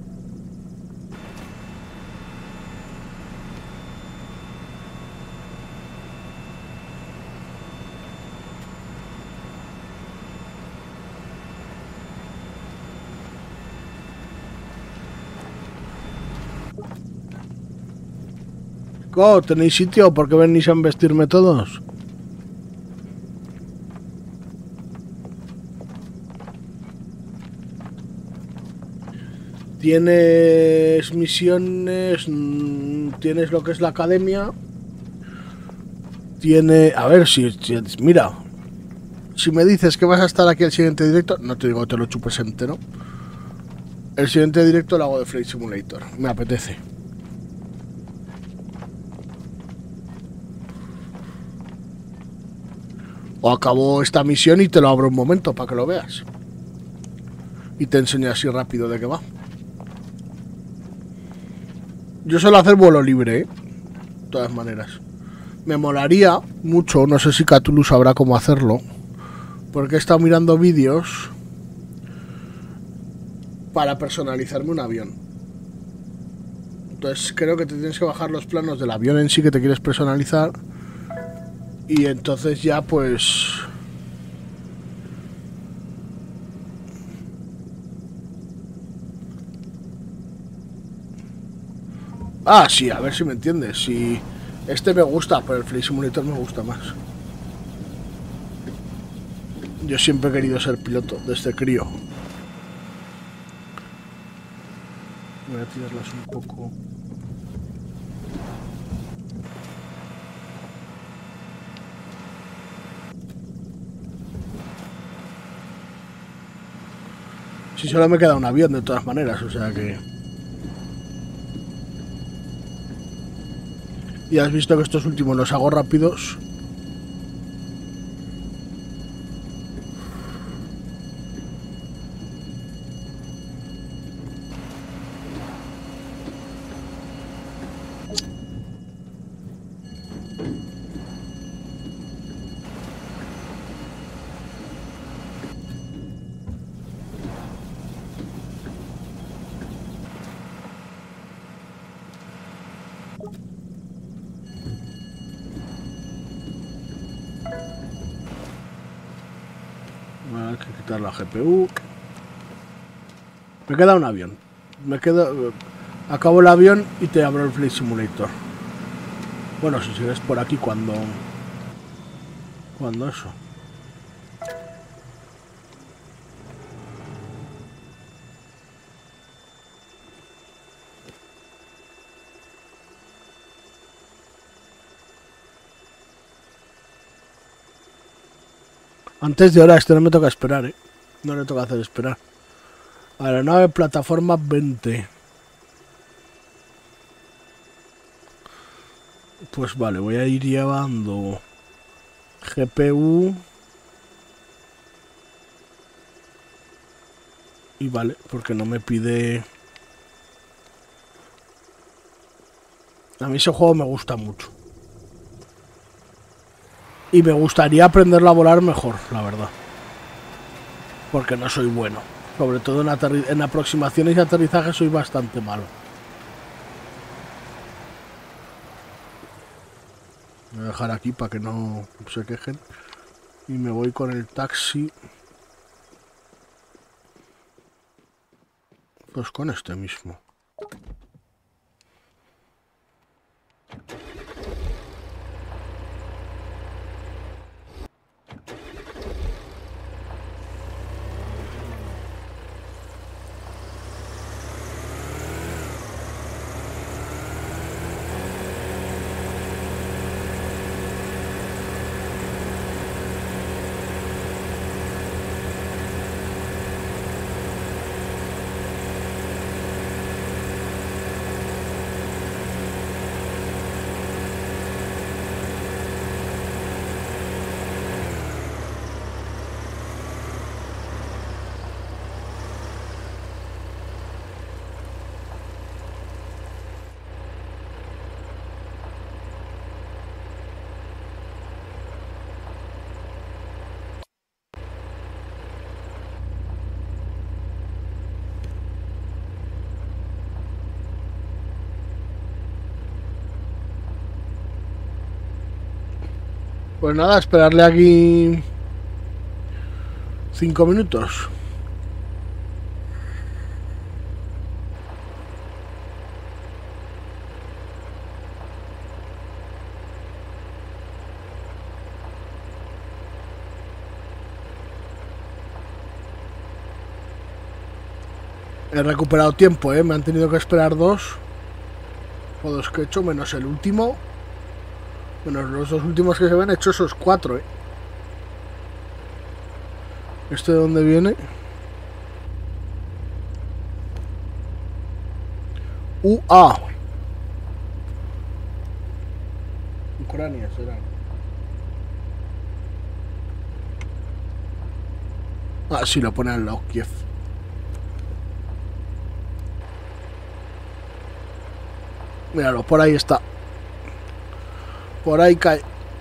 Oh, ¿tenéis sitio? ¿Por qué venís a embestirme todos? Tienes misiones, tienes lo que es la academia. Tiene... A ver, si, si... Mira, si me dices que vas a estar aquí el siguiente directo, no te digo que te lo chupes entero. El siguiente directo lo hago de Flight Simulator. Me apetece. O acabo esta misión y te lo abro un momento para que lo veas. Y te enseño así rápido de qué va. Yo suelo hacer vuelo libre, ¿eh? De todas maneras. Me molaría mucho, no sé si Cthulhu sabrá cómo hacerlo, porque he estado mirando vídeos para personalizarme un avión. Entonces creo que te tienes que bajar los planos del avión en sí que te quieres personalizar. Y entonces ya pues... Ah, sí, a ver si me entiendes. Si este me gusta, pero el Flight Simulator me gusta más. Yo siempre he querido ser piloto, desde crío. Voy a tirarlas un poco... Si solo me queda un avión de todas maneras, o sea que... Y has visto que estos últimos los hago rápidos. Hay que quitar la G P U. Me queda un avión. Me queda... Acabo el avión y te abro el Flight Simulator. Bueno, si sigues por aquí cuando... Cuando eso. Antes de ahora, este no me toca esperar, ¿eh? No le toca hacer esperar. Aeronave plataforma veinte. Pues vale, voy a ir llevando G P U. Y vale, porque no me pide... A mí ese juego me gusta mucho. Y me gustaría aprenderlo a volar mejor, la verdad. Porque no soy bueno. Sobre todo en, aterri en aproximaciones y aterrizaje soy bastante malo. Voy a dejar aquí para que no se quejen. Y me voy con el taxi. Pues con este mismo. Pues nada, esperarle aquí cinco minutos. He recuperado tiempo, ¿eh? Me han tenido que esperar dos. O dos que he hecho, menos el último. Menos los dos últimos que se ven hecho esos cuatro, ¿eh? ¿Este de dónde viene? U A. Ucrania será. Ah, sí, lo pone al lado, Kiev. Míralo, por ahí está. Por ahí cae.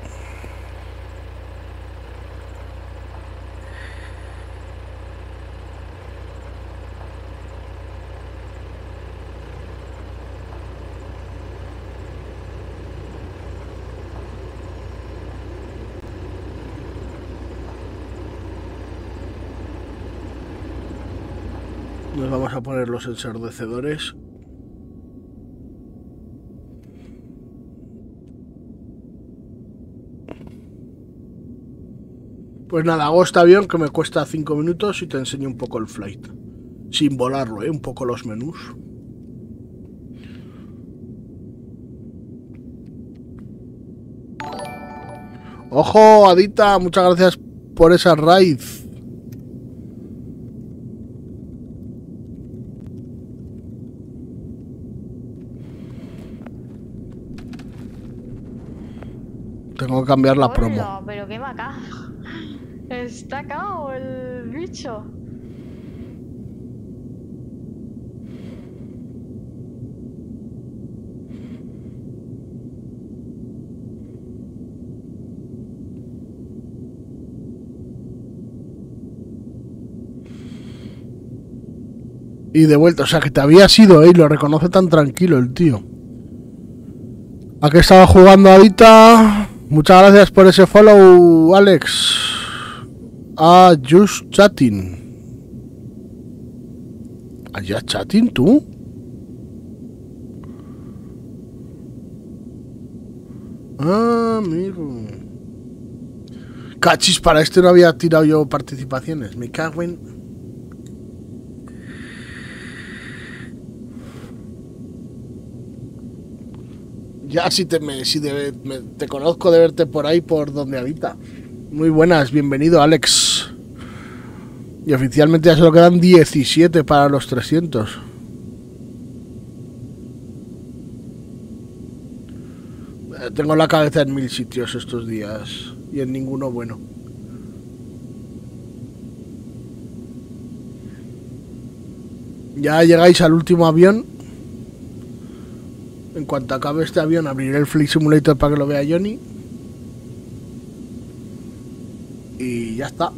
Nos vamos a poner los ensordecedores. Pues nada, hago este avión que me cuesta cinco minutos y te enseño un poco el flight. Sin volarlo, ¿eh? Un poco los menús. ¡Ojo, Adita! Muchas gracias por esa raid. Tengo que cambiar la promo. Hola, pero qué maca. Está cao el bicho. Y de vuelta, o sea que te había sido, ¿eh? Y lo reconoce tan tranquilo el tío. ¿A qué estaba jugando Adita? Muchas gracias por ese follow, Alex. Ah, Just Chatting. ¿Ah, ya Chatting tú? Ah, amigo. Cachis, para este no había tirado yo participaciones. Me cago en... Ya si te me, si de, me, te conozco de verte por ahí por donde habita. Muy buenas, bienvenido Alex. Y oficialmente ya solo quedan diecisiete para los trescientos. Eh, tengo la cabeza en mil sitios estos días y en ninguno bueno. Ya llegáis al último avión. En cuanto acabe este avión, abriré el Flight Simulator para que lo vea Johnny. Y ya está.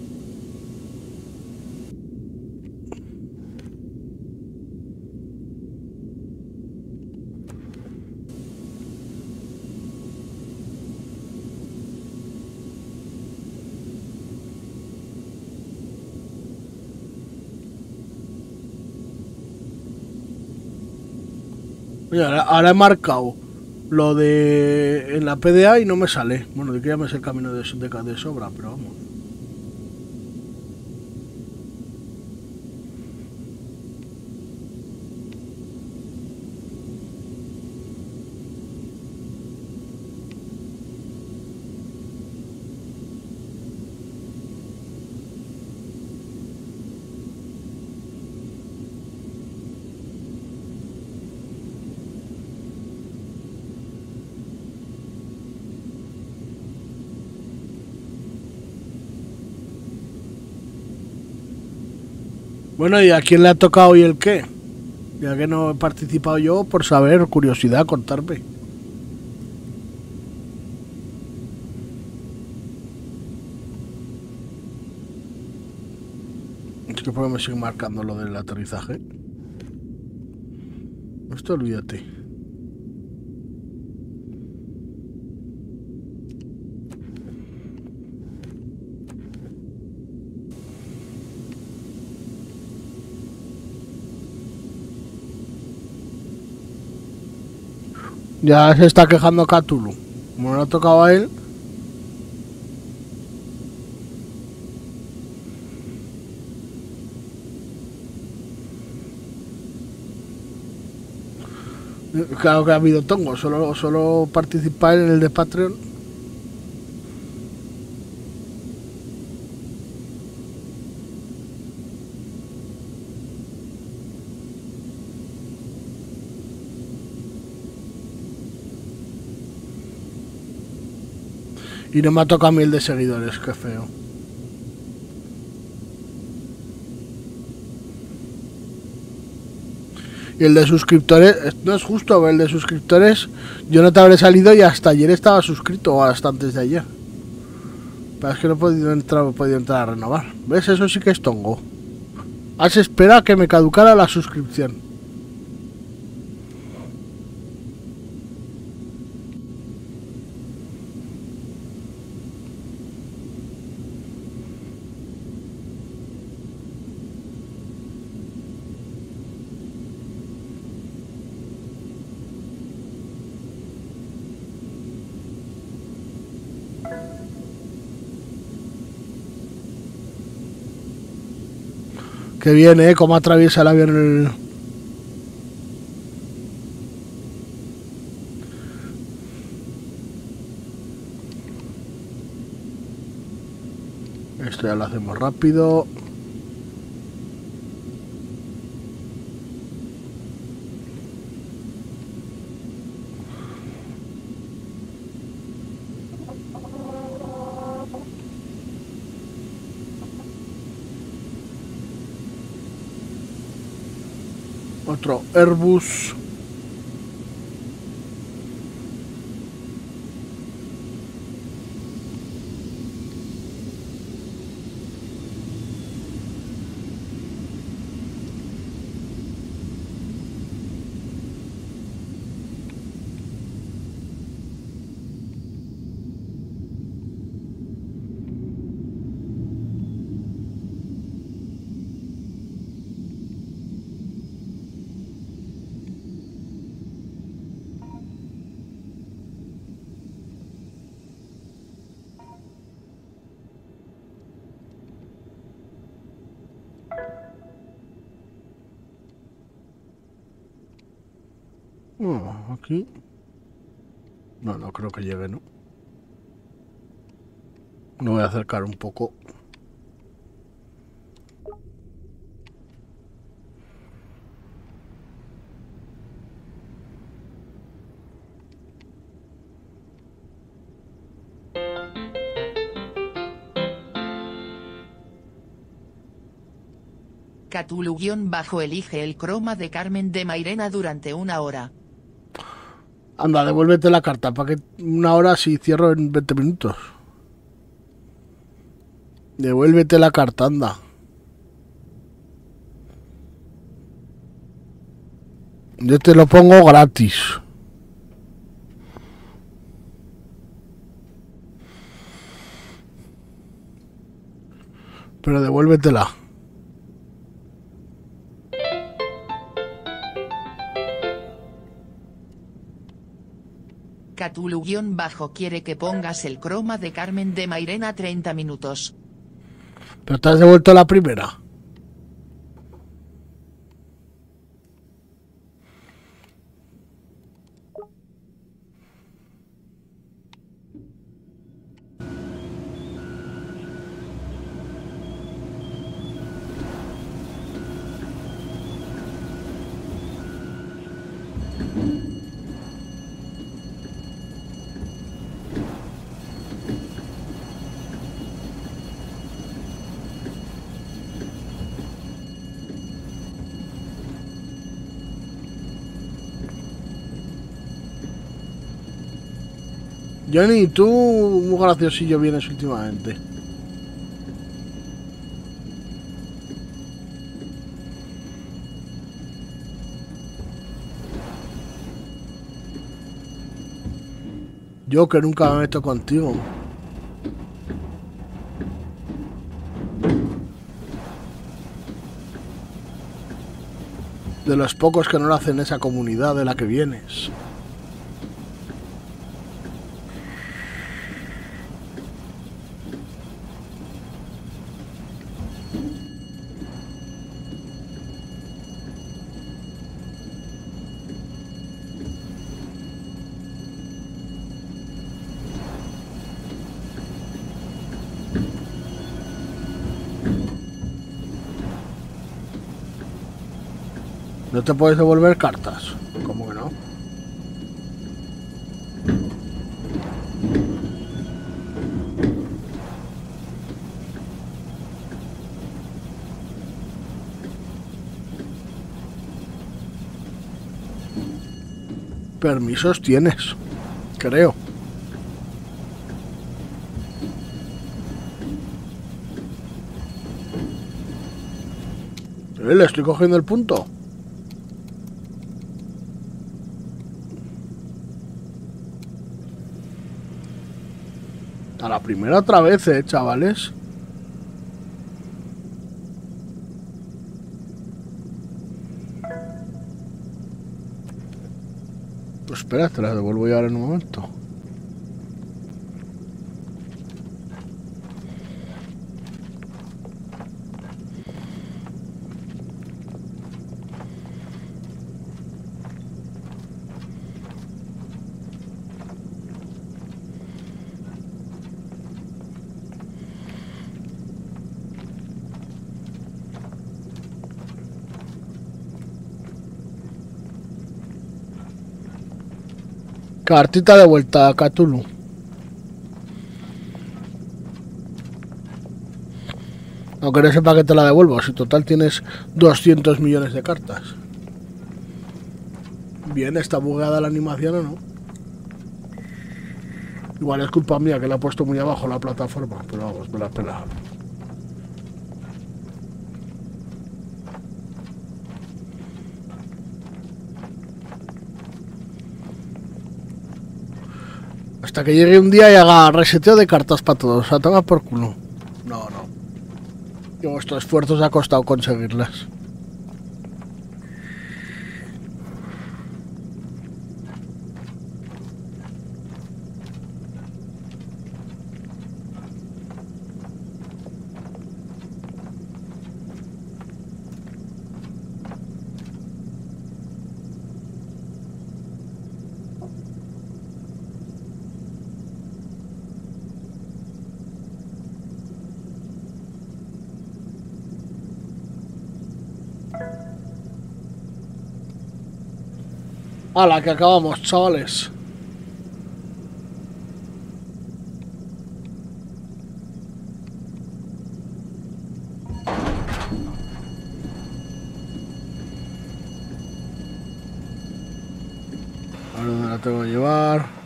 Oye, ahora, ahora he marcado lo de en la P D A y no me sale. Bueno, de que ya me sé el camino de, de, de sobra, pero vamos. Bueno, ¿y a quién le ha tocado y el qué? Ya que no he participado yo, por saber, curiosidad, contarme. Es que porque me sigue marcando lo del aterrizaje. Esto olvídate. Ya se está quejando Cthulhu. Como no le ha tocado a él. Claro que ha habido tongo, solo, solo participar en el de Patreon. Y no me ha tocado a mí el de seguidores, qué feo. Y el de suscriptores, no es justo, el de suscriptores, yo no te habré salido y hasta ayer estaba suscrito, o hasta antes de ayer. Pero es que no he podido entrar, he podido entrar a renovar. ¿Ves? Eso sí que es tongo. Has esperado a que me caducara la suscripción. Que viene, ¿eh? Cómo atraviesa el avión el... Esto ya lo hacemos rápido. Otro Airbus. Oh, aquí. No, no creo que llegue, ¿no? Me voy a acercar un poco. Cthulhu-bajo elige el croma de Carmen de Mairena durante una hora. Anda, devuélvete la carta, para que una hora si cierro en veinte minutos. Devuélvete la carta, anda. Yo te lo pongo gratis. Pero devuélvetela. Cthulhu-bajo quiere que pongas el croma de Carmen de Mairena treinta minutos. Pero te has devuelto la primera. Johnny, tú muy graciosillo vienes últimamente. Yo que nunca me meto contigo. De los pocos que no lo hacen esa comunidad de la que vienes. ¿No te puedes devolver cartas? ¿Cómo que no? Permisos tienes, creo. Eh, le estoy cogiendo el punto. A la primera otra vez, eh, chavales. Pues espera, te la devuelvo ya ahora en un momento. Cartita de vuelta a Cthulhu. Aunque no sepa que te la devuelvo, si total tienes doscientos millones de cartas. Bien, ¿está bugueada la animación o no? Igual es culpa mía que la he puesto muy abajo la plataforma, pero vamos, me la pela. Hasta que llegue un día y haga reseteo de cartas para todos. O sea, toma por culo. No, no. Y vuestro esfuerzo os ha costado conseguirlas. A la que acabamos, chavales. A ver dónde la tengo que llevar.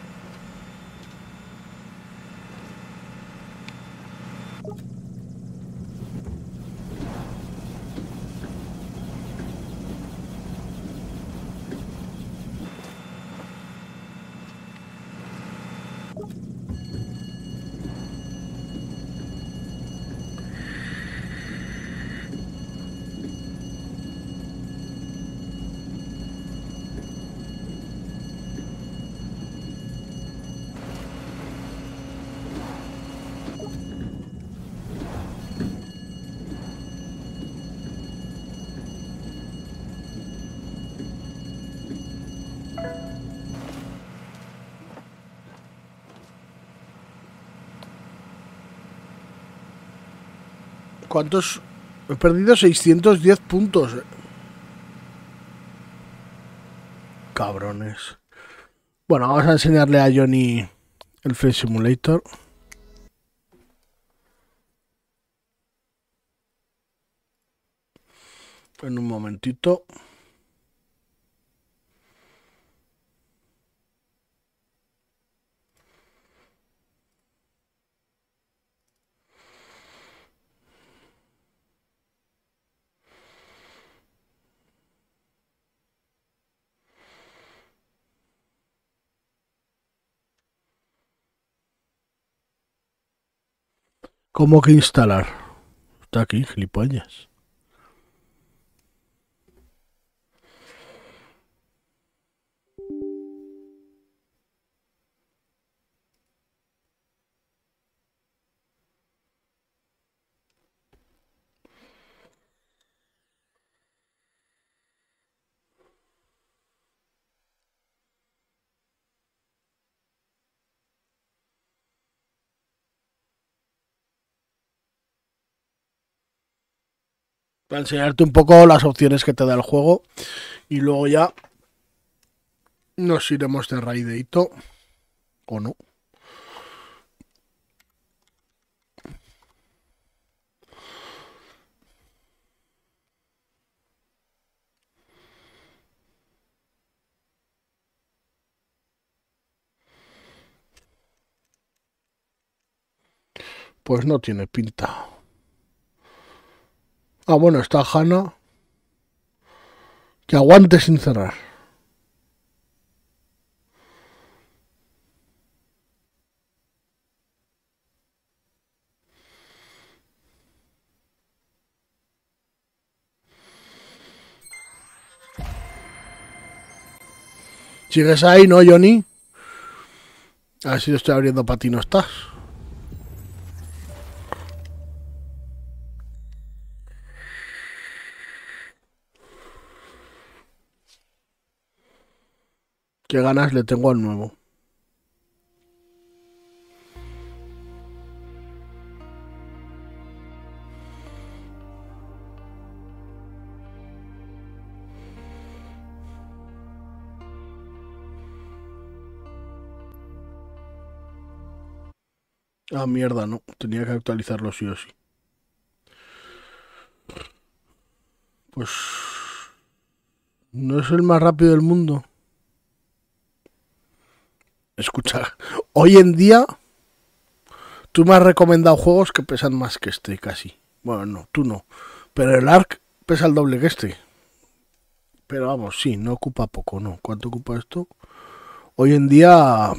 ¿Cuántos? He perdido seiscientos diez puntos. Cabrones. Bueno, vamos a enseñarle a Johnny el Flight Simulator. En un momentito. ¿Cómo que instalar? Está aquí, gilipollas. Para enseñarte un poco las opciones que te da el juego. Y luego ya nos iremos de raideito. ¿O no? Pues no tiene pinta. Ah, bueno, está Hanna. Que aguante sin cerrar. ¿Sigues ahí, no, Johnny? A ver si lo estoy abriendo para ti, no estás. Qué ganas le tengo al nuevo. Ah, mierda, no. Tenía que actualizarlo sí o sí. Pues... no es el más rápido del mundo. Escucha, hoy en día... tú me has recomendado juegos que pesan más que este, casi. Bueno, no, tú no. Pero el Ark pesa el doble que este. Pero vamos, sí, no ocupa poco, ¿no? ¿Cuánto ocupa esto? Hoy en día...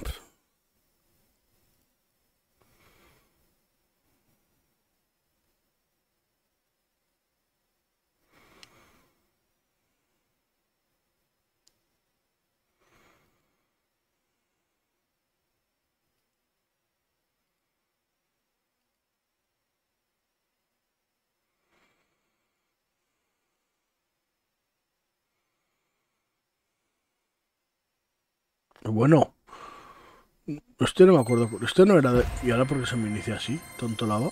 bueno... este no me acuerdo. Este no era de... ¿y ahora por qué se me inicia así? Tonto lava.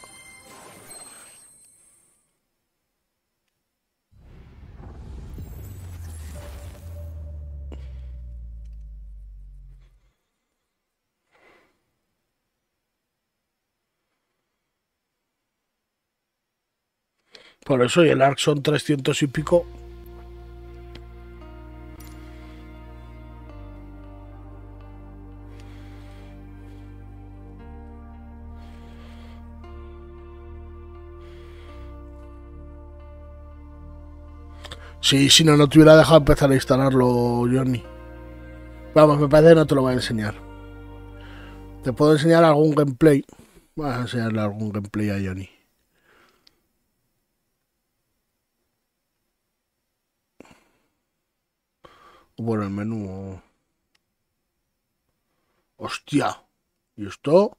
Por eso, y el Ark son trescientos y pico. Sí, si no, no te hubiera dejado empezar a instalarlo, Johnny. Vamos, me parece que no te lo voy a enseñar. Te puedo enseñar algún gameplay. Vas a enseñarle algún gameplay a Johnny. O por el menú. Hostia. ¿Y esto?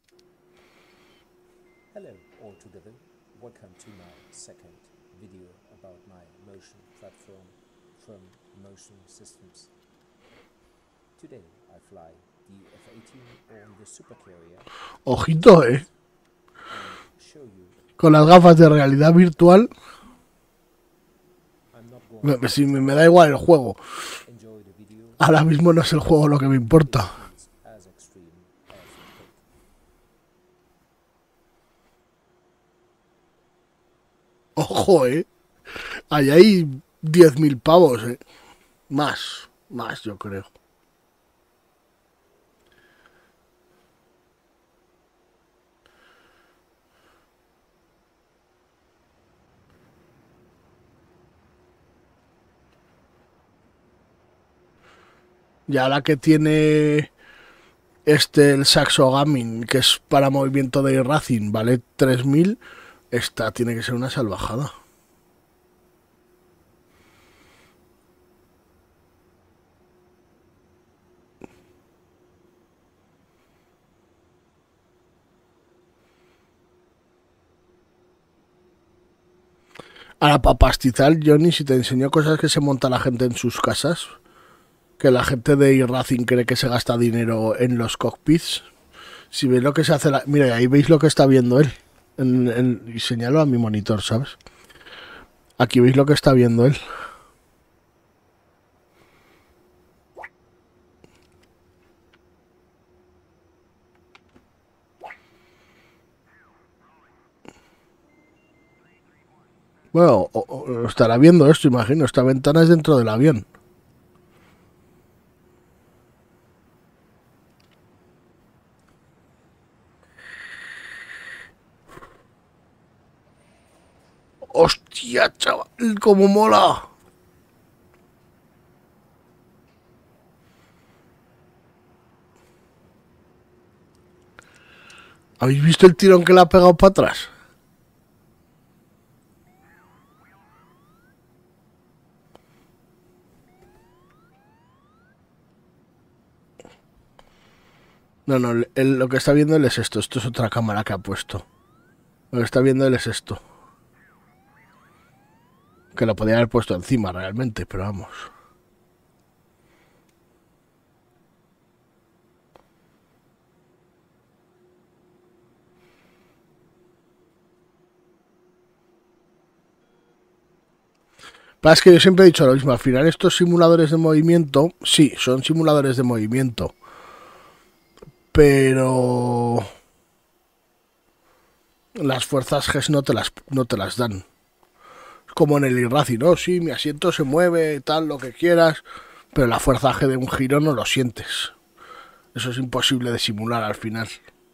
Hello all together. Welcome to my second video about my motion platform from Motion Systems. Today I fly the F eighteen on the Supercarrier Ojito, eh. and show you Con las gafas de realidad virtual. I'm not going Me, to si me, me da igual el juego. enjoy the video Ahora mismo no es el juego lo que me importa. as extreme as you could. Ojo, eh. Ahí hay diez mil pavos, eh. Más. Más, yo creo. Ya la que tiene este, el Saxo Gaming, que es para movimiento de Racing, vale tres mil. Esta tiene que ser una salvajada. Ahora, para pastizar, Johnny, si te enseño cosas que se monta la gente en sus casas, que la gente de iRacing cree que se gasta dinero en los cockpits. Si veis lo que se hace, la... mira, ahí veis lo que está viendo él. En, en... y señalo a mi monitor, ¿sabes? Aquí veis lo que está viendo él. Bueno, o, o estará viendo esto, imagino. Esta ventana es dentro del avión. ¡Hostia, chaval! ¡Cómo mola! ¿Habéis visto el tirón que le ha pegado para atrás? No, no, él, lo que está viendo él es esto. Esto es otra cámara que ha puesto. Lo que está viendo él es esto. Que lo podía haber puesto encima realmente, pero vamos. Pero es que yo siempre he dicho lo mismo. Al final estos simuladores de movimiento, sí, son simuladores de movimiento. Pero las fuerzas G no te las, no te las dan. Como en el iRacing, ¿no? Sí, mi asiento se mueve, tal, lo que quieras, pero la fuerza G de un giro no lo sientes. Eso es imposible de simular al final.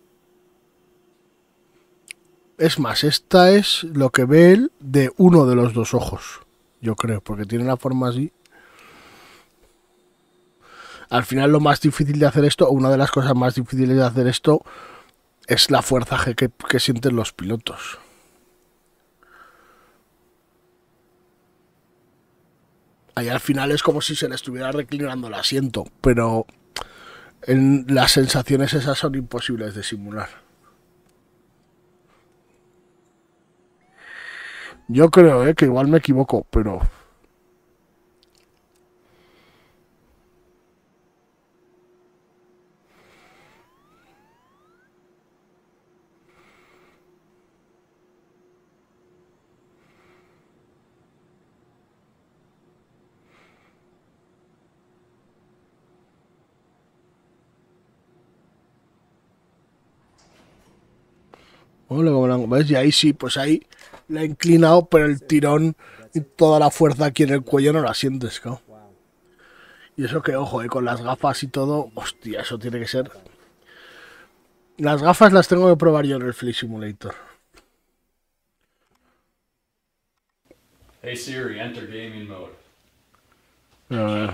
Es más, esta es lo que ve él de uno de los dos ojos, yo creo, porque tiene la forma así. Al final lo más difícil de hacer esto, o una de las cosas más difíciles de hacer esto, es la fuerza G que, que sienten los pilotos. Ahí al final es como si se le estuviera reclinando el asiento, pero en las sensaciones esas son imposibles de simular. Yo creo eh, que igual me equivoco, pero... Hola, como la- ¿ves? Y ahí sí, pues ahí la he inclinado, pero el tirón y toda la fuerza aquí en el cuello no la sientes, claro. Y eso que, ojo, eh, con las gafas y todo, hostia, eso tiene que ser... Las gafas las tengo que probar yo en el Flight Simulator. Hey Siri, enter gaming mode. A ver.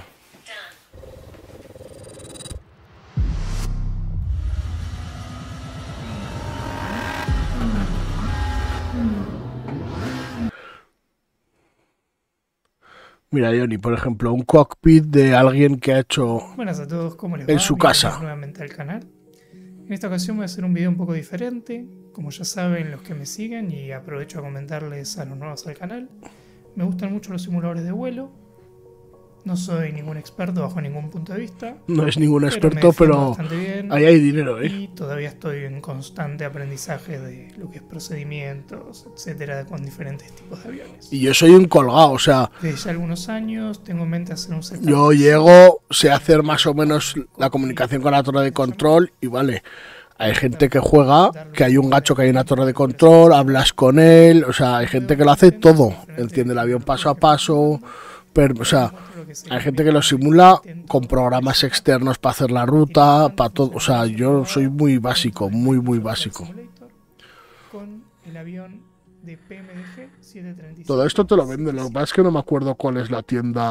Mira, Johnny, por ejemplo, un cockpit de alguien que ha hecho Buenas a todos, ¿cómo les va? en su Bienvenidos casa. nuevamente al canal. En esta ocasión voy a hacer un video un poco diferente. Como ya saben los que me siguen, y aprovecho a comentarles a los nuevos al canal, me gustan mucho los simuladores de vuelo. No soy ningún experto bajo ningún punto de vista, No es ningún pero me experto, defiendo pero bastante bien. ahí hay dinero, ¿eh? Y todavía estoy en constante aprendizaje de lo que es procedimientos, etcétera, con diferentes tipos de aviones. Y yo soy un colgado, o sea, Desde ya algunos años tengo en mente hacer un setup. yo llego, sé hacer más o menos la comunicación con la torre de control y vale. Hay gente que juega, que hay un gacho que hay en la torre de control, hablas con él, o sea, hay gente que lo hace todo. Enciende el avión paso a paso, pero, o sea, hay gente que lo simula con programas externos para hacer la ruta, para todo. O sea, yo soy muy básico, muy, muy básico. Con el avión de P M D G setecientos treinta y siete. Todo esto te lo venden, lo que pasa es que no me acuerdo cuál es la tienda.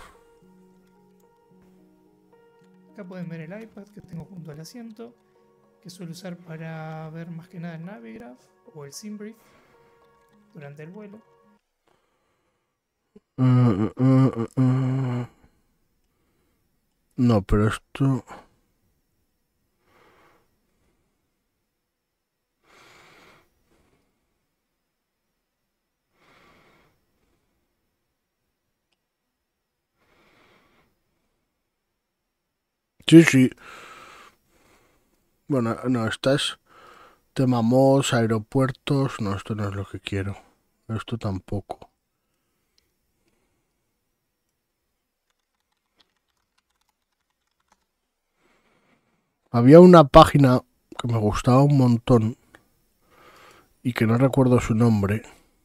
Acá pueden ver el iPad que tengo junto al asiento, que suelo usar para ver más que nada el Navigraph o el SimBrief durante el vuelo. Uh, uh, uh, uh. No, pero esto... Sí, sí. Bueno, no, esta es tema M O S, aeropuertos. No, esto no es lo que quiero. Esto tampoco. Había una página que me gustaba un montón y que no recuerdo su nombre.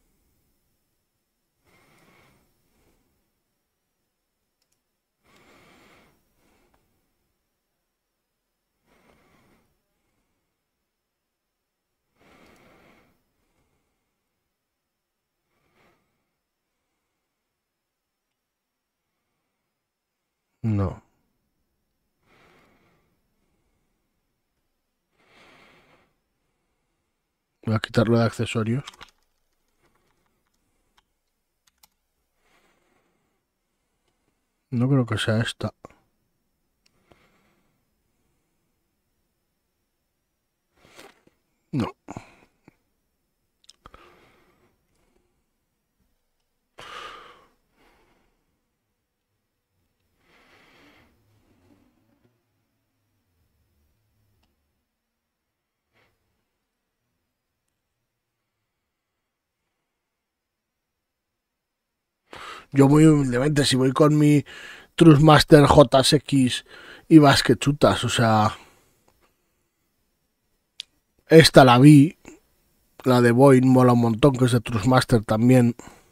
No. Voy a quitarlo de accesorios. No creo que sea esta. No. Yo muy humildemente, si voy con mi Trustmaster J S X y vas que chutas, o sea... Esta la vi, la de Boeing mola un montón, que es de Trustmaster también.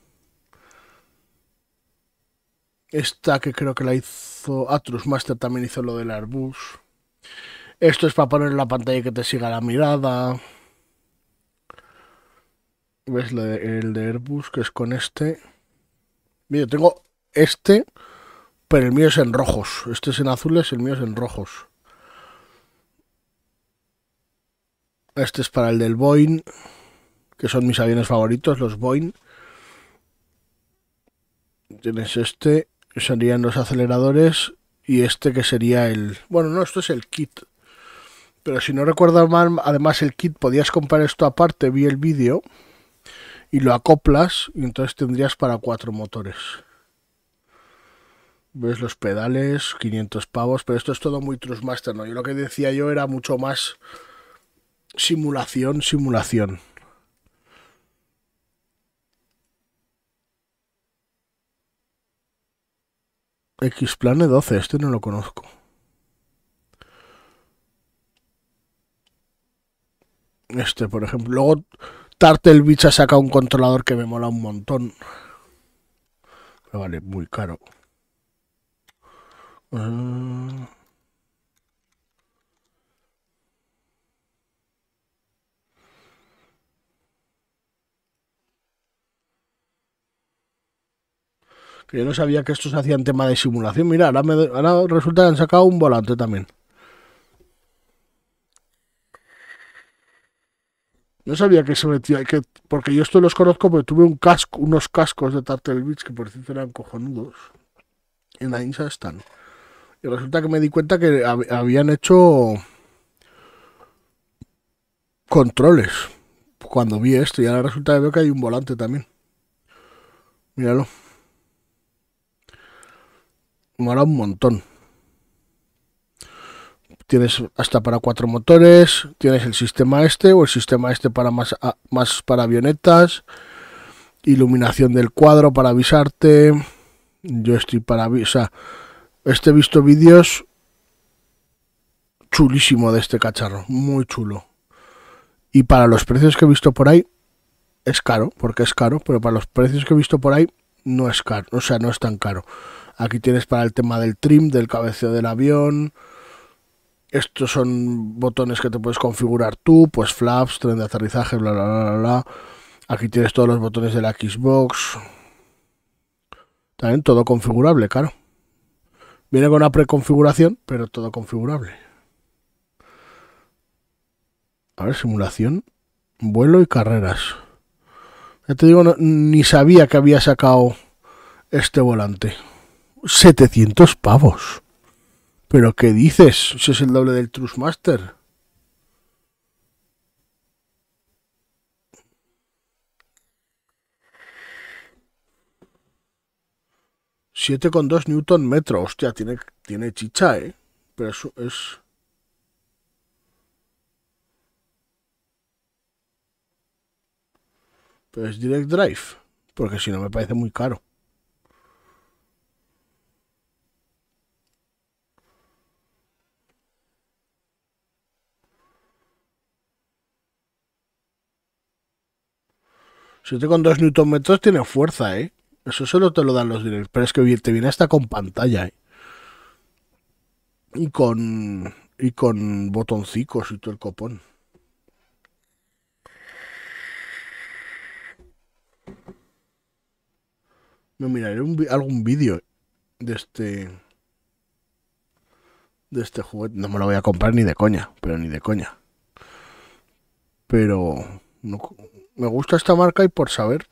Esta que creo que la hizo... Ah, Trustmaster también hizo lo del Airbus. Esto es para poner en la pantalla y que te siga la mirada. ¿Ves el de Airbus, que es con este? Yo tengo este, pero el mío es en rojos. Este es en azules, el mío es en rojos. Este es para el del Boeing, que son mis aviones favoritos, los Boeing. Tienes este, que serían los aceleradores, y este que sería el... Bueno, no, esto es el kit. Pero si no recuerdo mal, además el kit podías comprar esto aparte, vi el vídeo, y lo acoplas, y entonces tendrías para cuatro motores. ¿Ves los pedales? quinientos pavos, pero esto es todo muy Trustmaster, ¿no? Yo lo que decía yo era mucho más simulación, simulación. X-Plane doce, este no lo conozco. Este, por ejemplo. Luego Turtle Beach ha sacado un controlador que me mola un montón. Pero vale, muy caro. Uh... Que yo no sabía que estos hacían tema de simulación. Mira, ahora, me, ahora resulta que han sacado un volante también. No sabía que se metía, que, porque yo estos los conozco porque tuve un casco, unos cascos de Turtle Beach que por cierto eran cojonudos. En la Insa están. Y resulta que me di cuenta que hab habían hecho controles cuando vi esto. Y ahora resulta que veo que hay un volante también. Míralo. Mola un montón. Tienes hasta para cuatro motores, tienes el sistema este o el sistema este para más, más para avionetas, iluminación del cuadro para avisarte. Yo estoy para avisar. Este he visto vídeos chulísimo de este cacharro, muy chulo. Y para los precios que he visto por ahí, es caro, porque es caro, pero para los precios que he visto por ahí, no es caro, o sea, no es tan caro. Aquí tienes para el tema del trim, del cabeceo del avión. Estos son botones que te puedes configurar tú, pues flaps, tren de aterrizaje, bla, bla, bla, bla. Aquí tienes todos los botones de la Xbox. También todo configurable, claro. Viene con una preconfiguración, pero todo configurable. A ver, simulación, vuelo y carreras. Ya te digo, no, ni sabía que había sacado este volante. setecientos pavos. ¿Pero qué dices? Si es el doble del Trustmaster. siete coma dos newton metro. Hostia, tiene, tiene chicha, ¿eh? Pero eso es... Pero es Direct Drive. Porque si no me parece muy caro. siete coma dos newton metros tiene fuerza, ¿eh? Eso solo te lo dan los directos. Pero es que te viene hasta con pantalla, ¿eh? Y con... Y con botoncicos y todo el copón. Me miraré un, algún vídeo de este... De este juguete. No me lo voy a comprar ni de coña. Pero ni de coña. Pero... No, me gusta esta marca y por saber...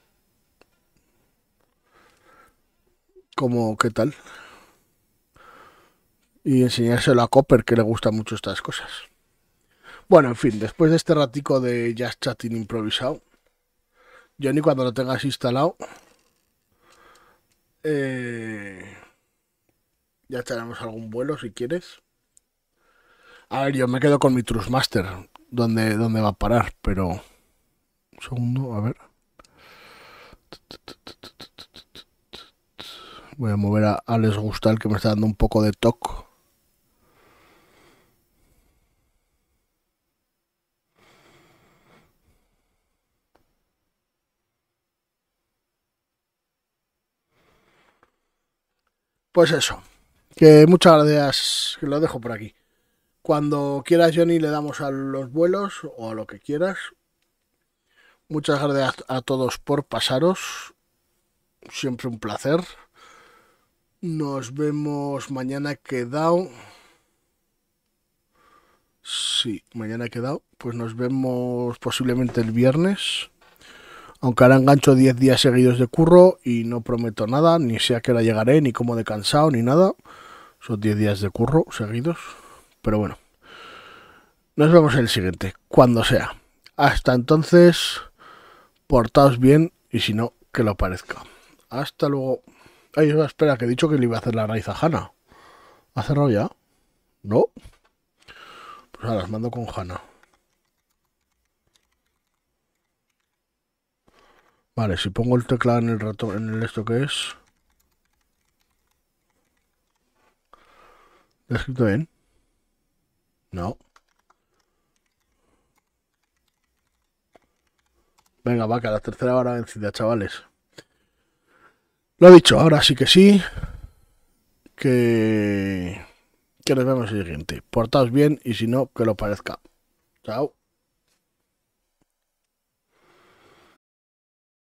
Cómo, qué tal. Y enseñárselo a Copper, que le gustan mucho estas cosas. Bueno, en fin, después de este ratico de Just Chatting improvisado, Johnny, cuando lo tengas instalado, eh, ya echaremos algún vuelo si quieres. A ver, yo me quedo con mi Trustmaster, donde, donde va a parar, pero... Un segundo, a ver. Voy a mover a Alex Gustal, que me está dando un poco de toque. Pues eso, que muchas gracias, que lo dejo por aquí. Cuando quieras, Johnny, le damos a los vuelos o a lo que quieras. Muchas gracias a todos por pasaros. Siempre un placer. Nos vemos mañana, quedado. Sí, mañana he quedado. Pues nos vemos posiblemente el viernes. Aunque ahora engancho diez días seguidos de curro y no prometo nada, ni sé a qué hora llegaré, ni cómo de cansado, ni nada. Son diez días de curro seguidos. Pero bueno. Nos vemos en el siguiente, cuando sea. Hasta entonces, portaos bien y si no, que lo parezca. Hasta luego. Ay, espera, que he dicho que le iba a hacer la raíz a Hanna. ¿Ha cerrado ya? ¿No? Pues ahora las mando con Hanna. Vale, si pongo el teclado en el ratón, en el esto que es... ¿Lo he escrito bien? No. Venga, va, que a la tercera hora vencida, chavales. Lo he dicho, ahora sí que sí. Que... Que nos vemos el siguiente. Portaos bien y si no, que lo parezca. Chao.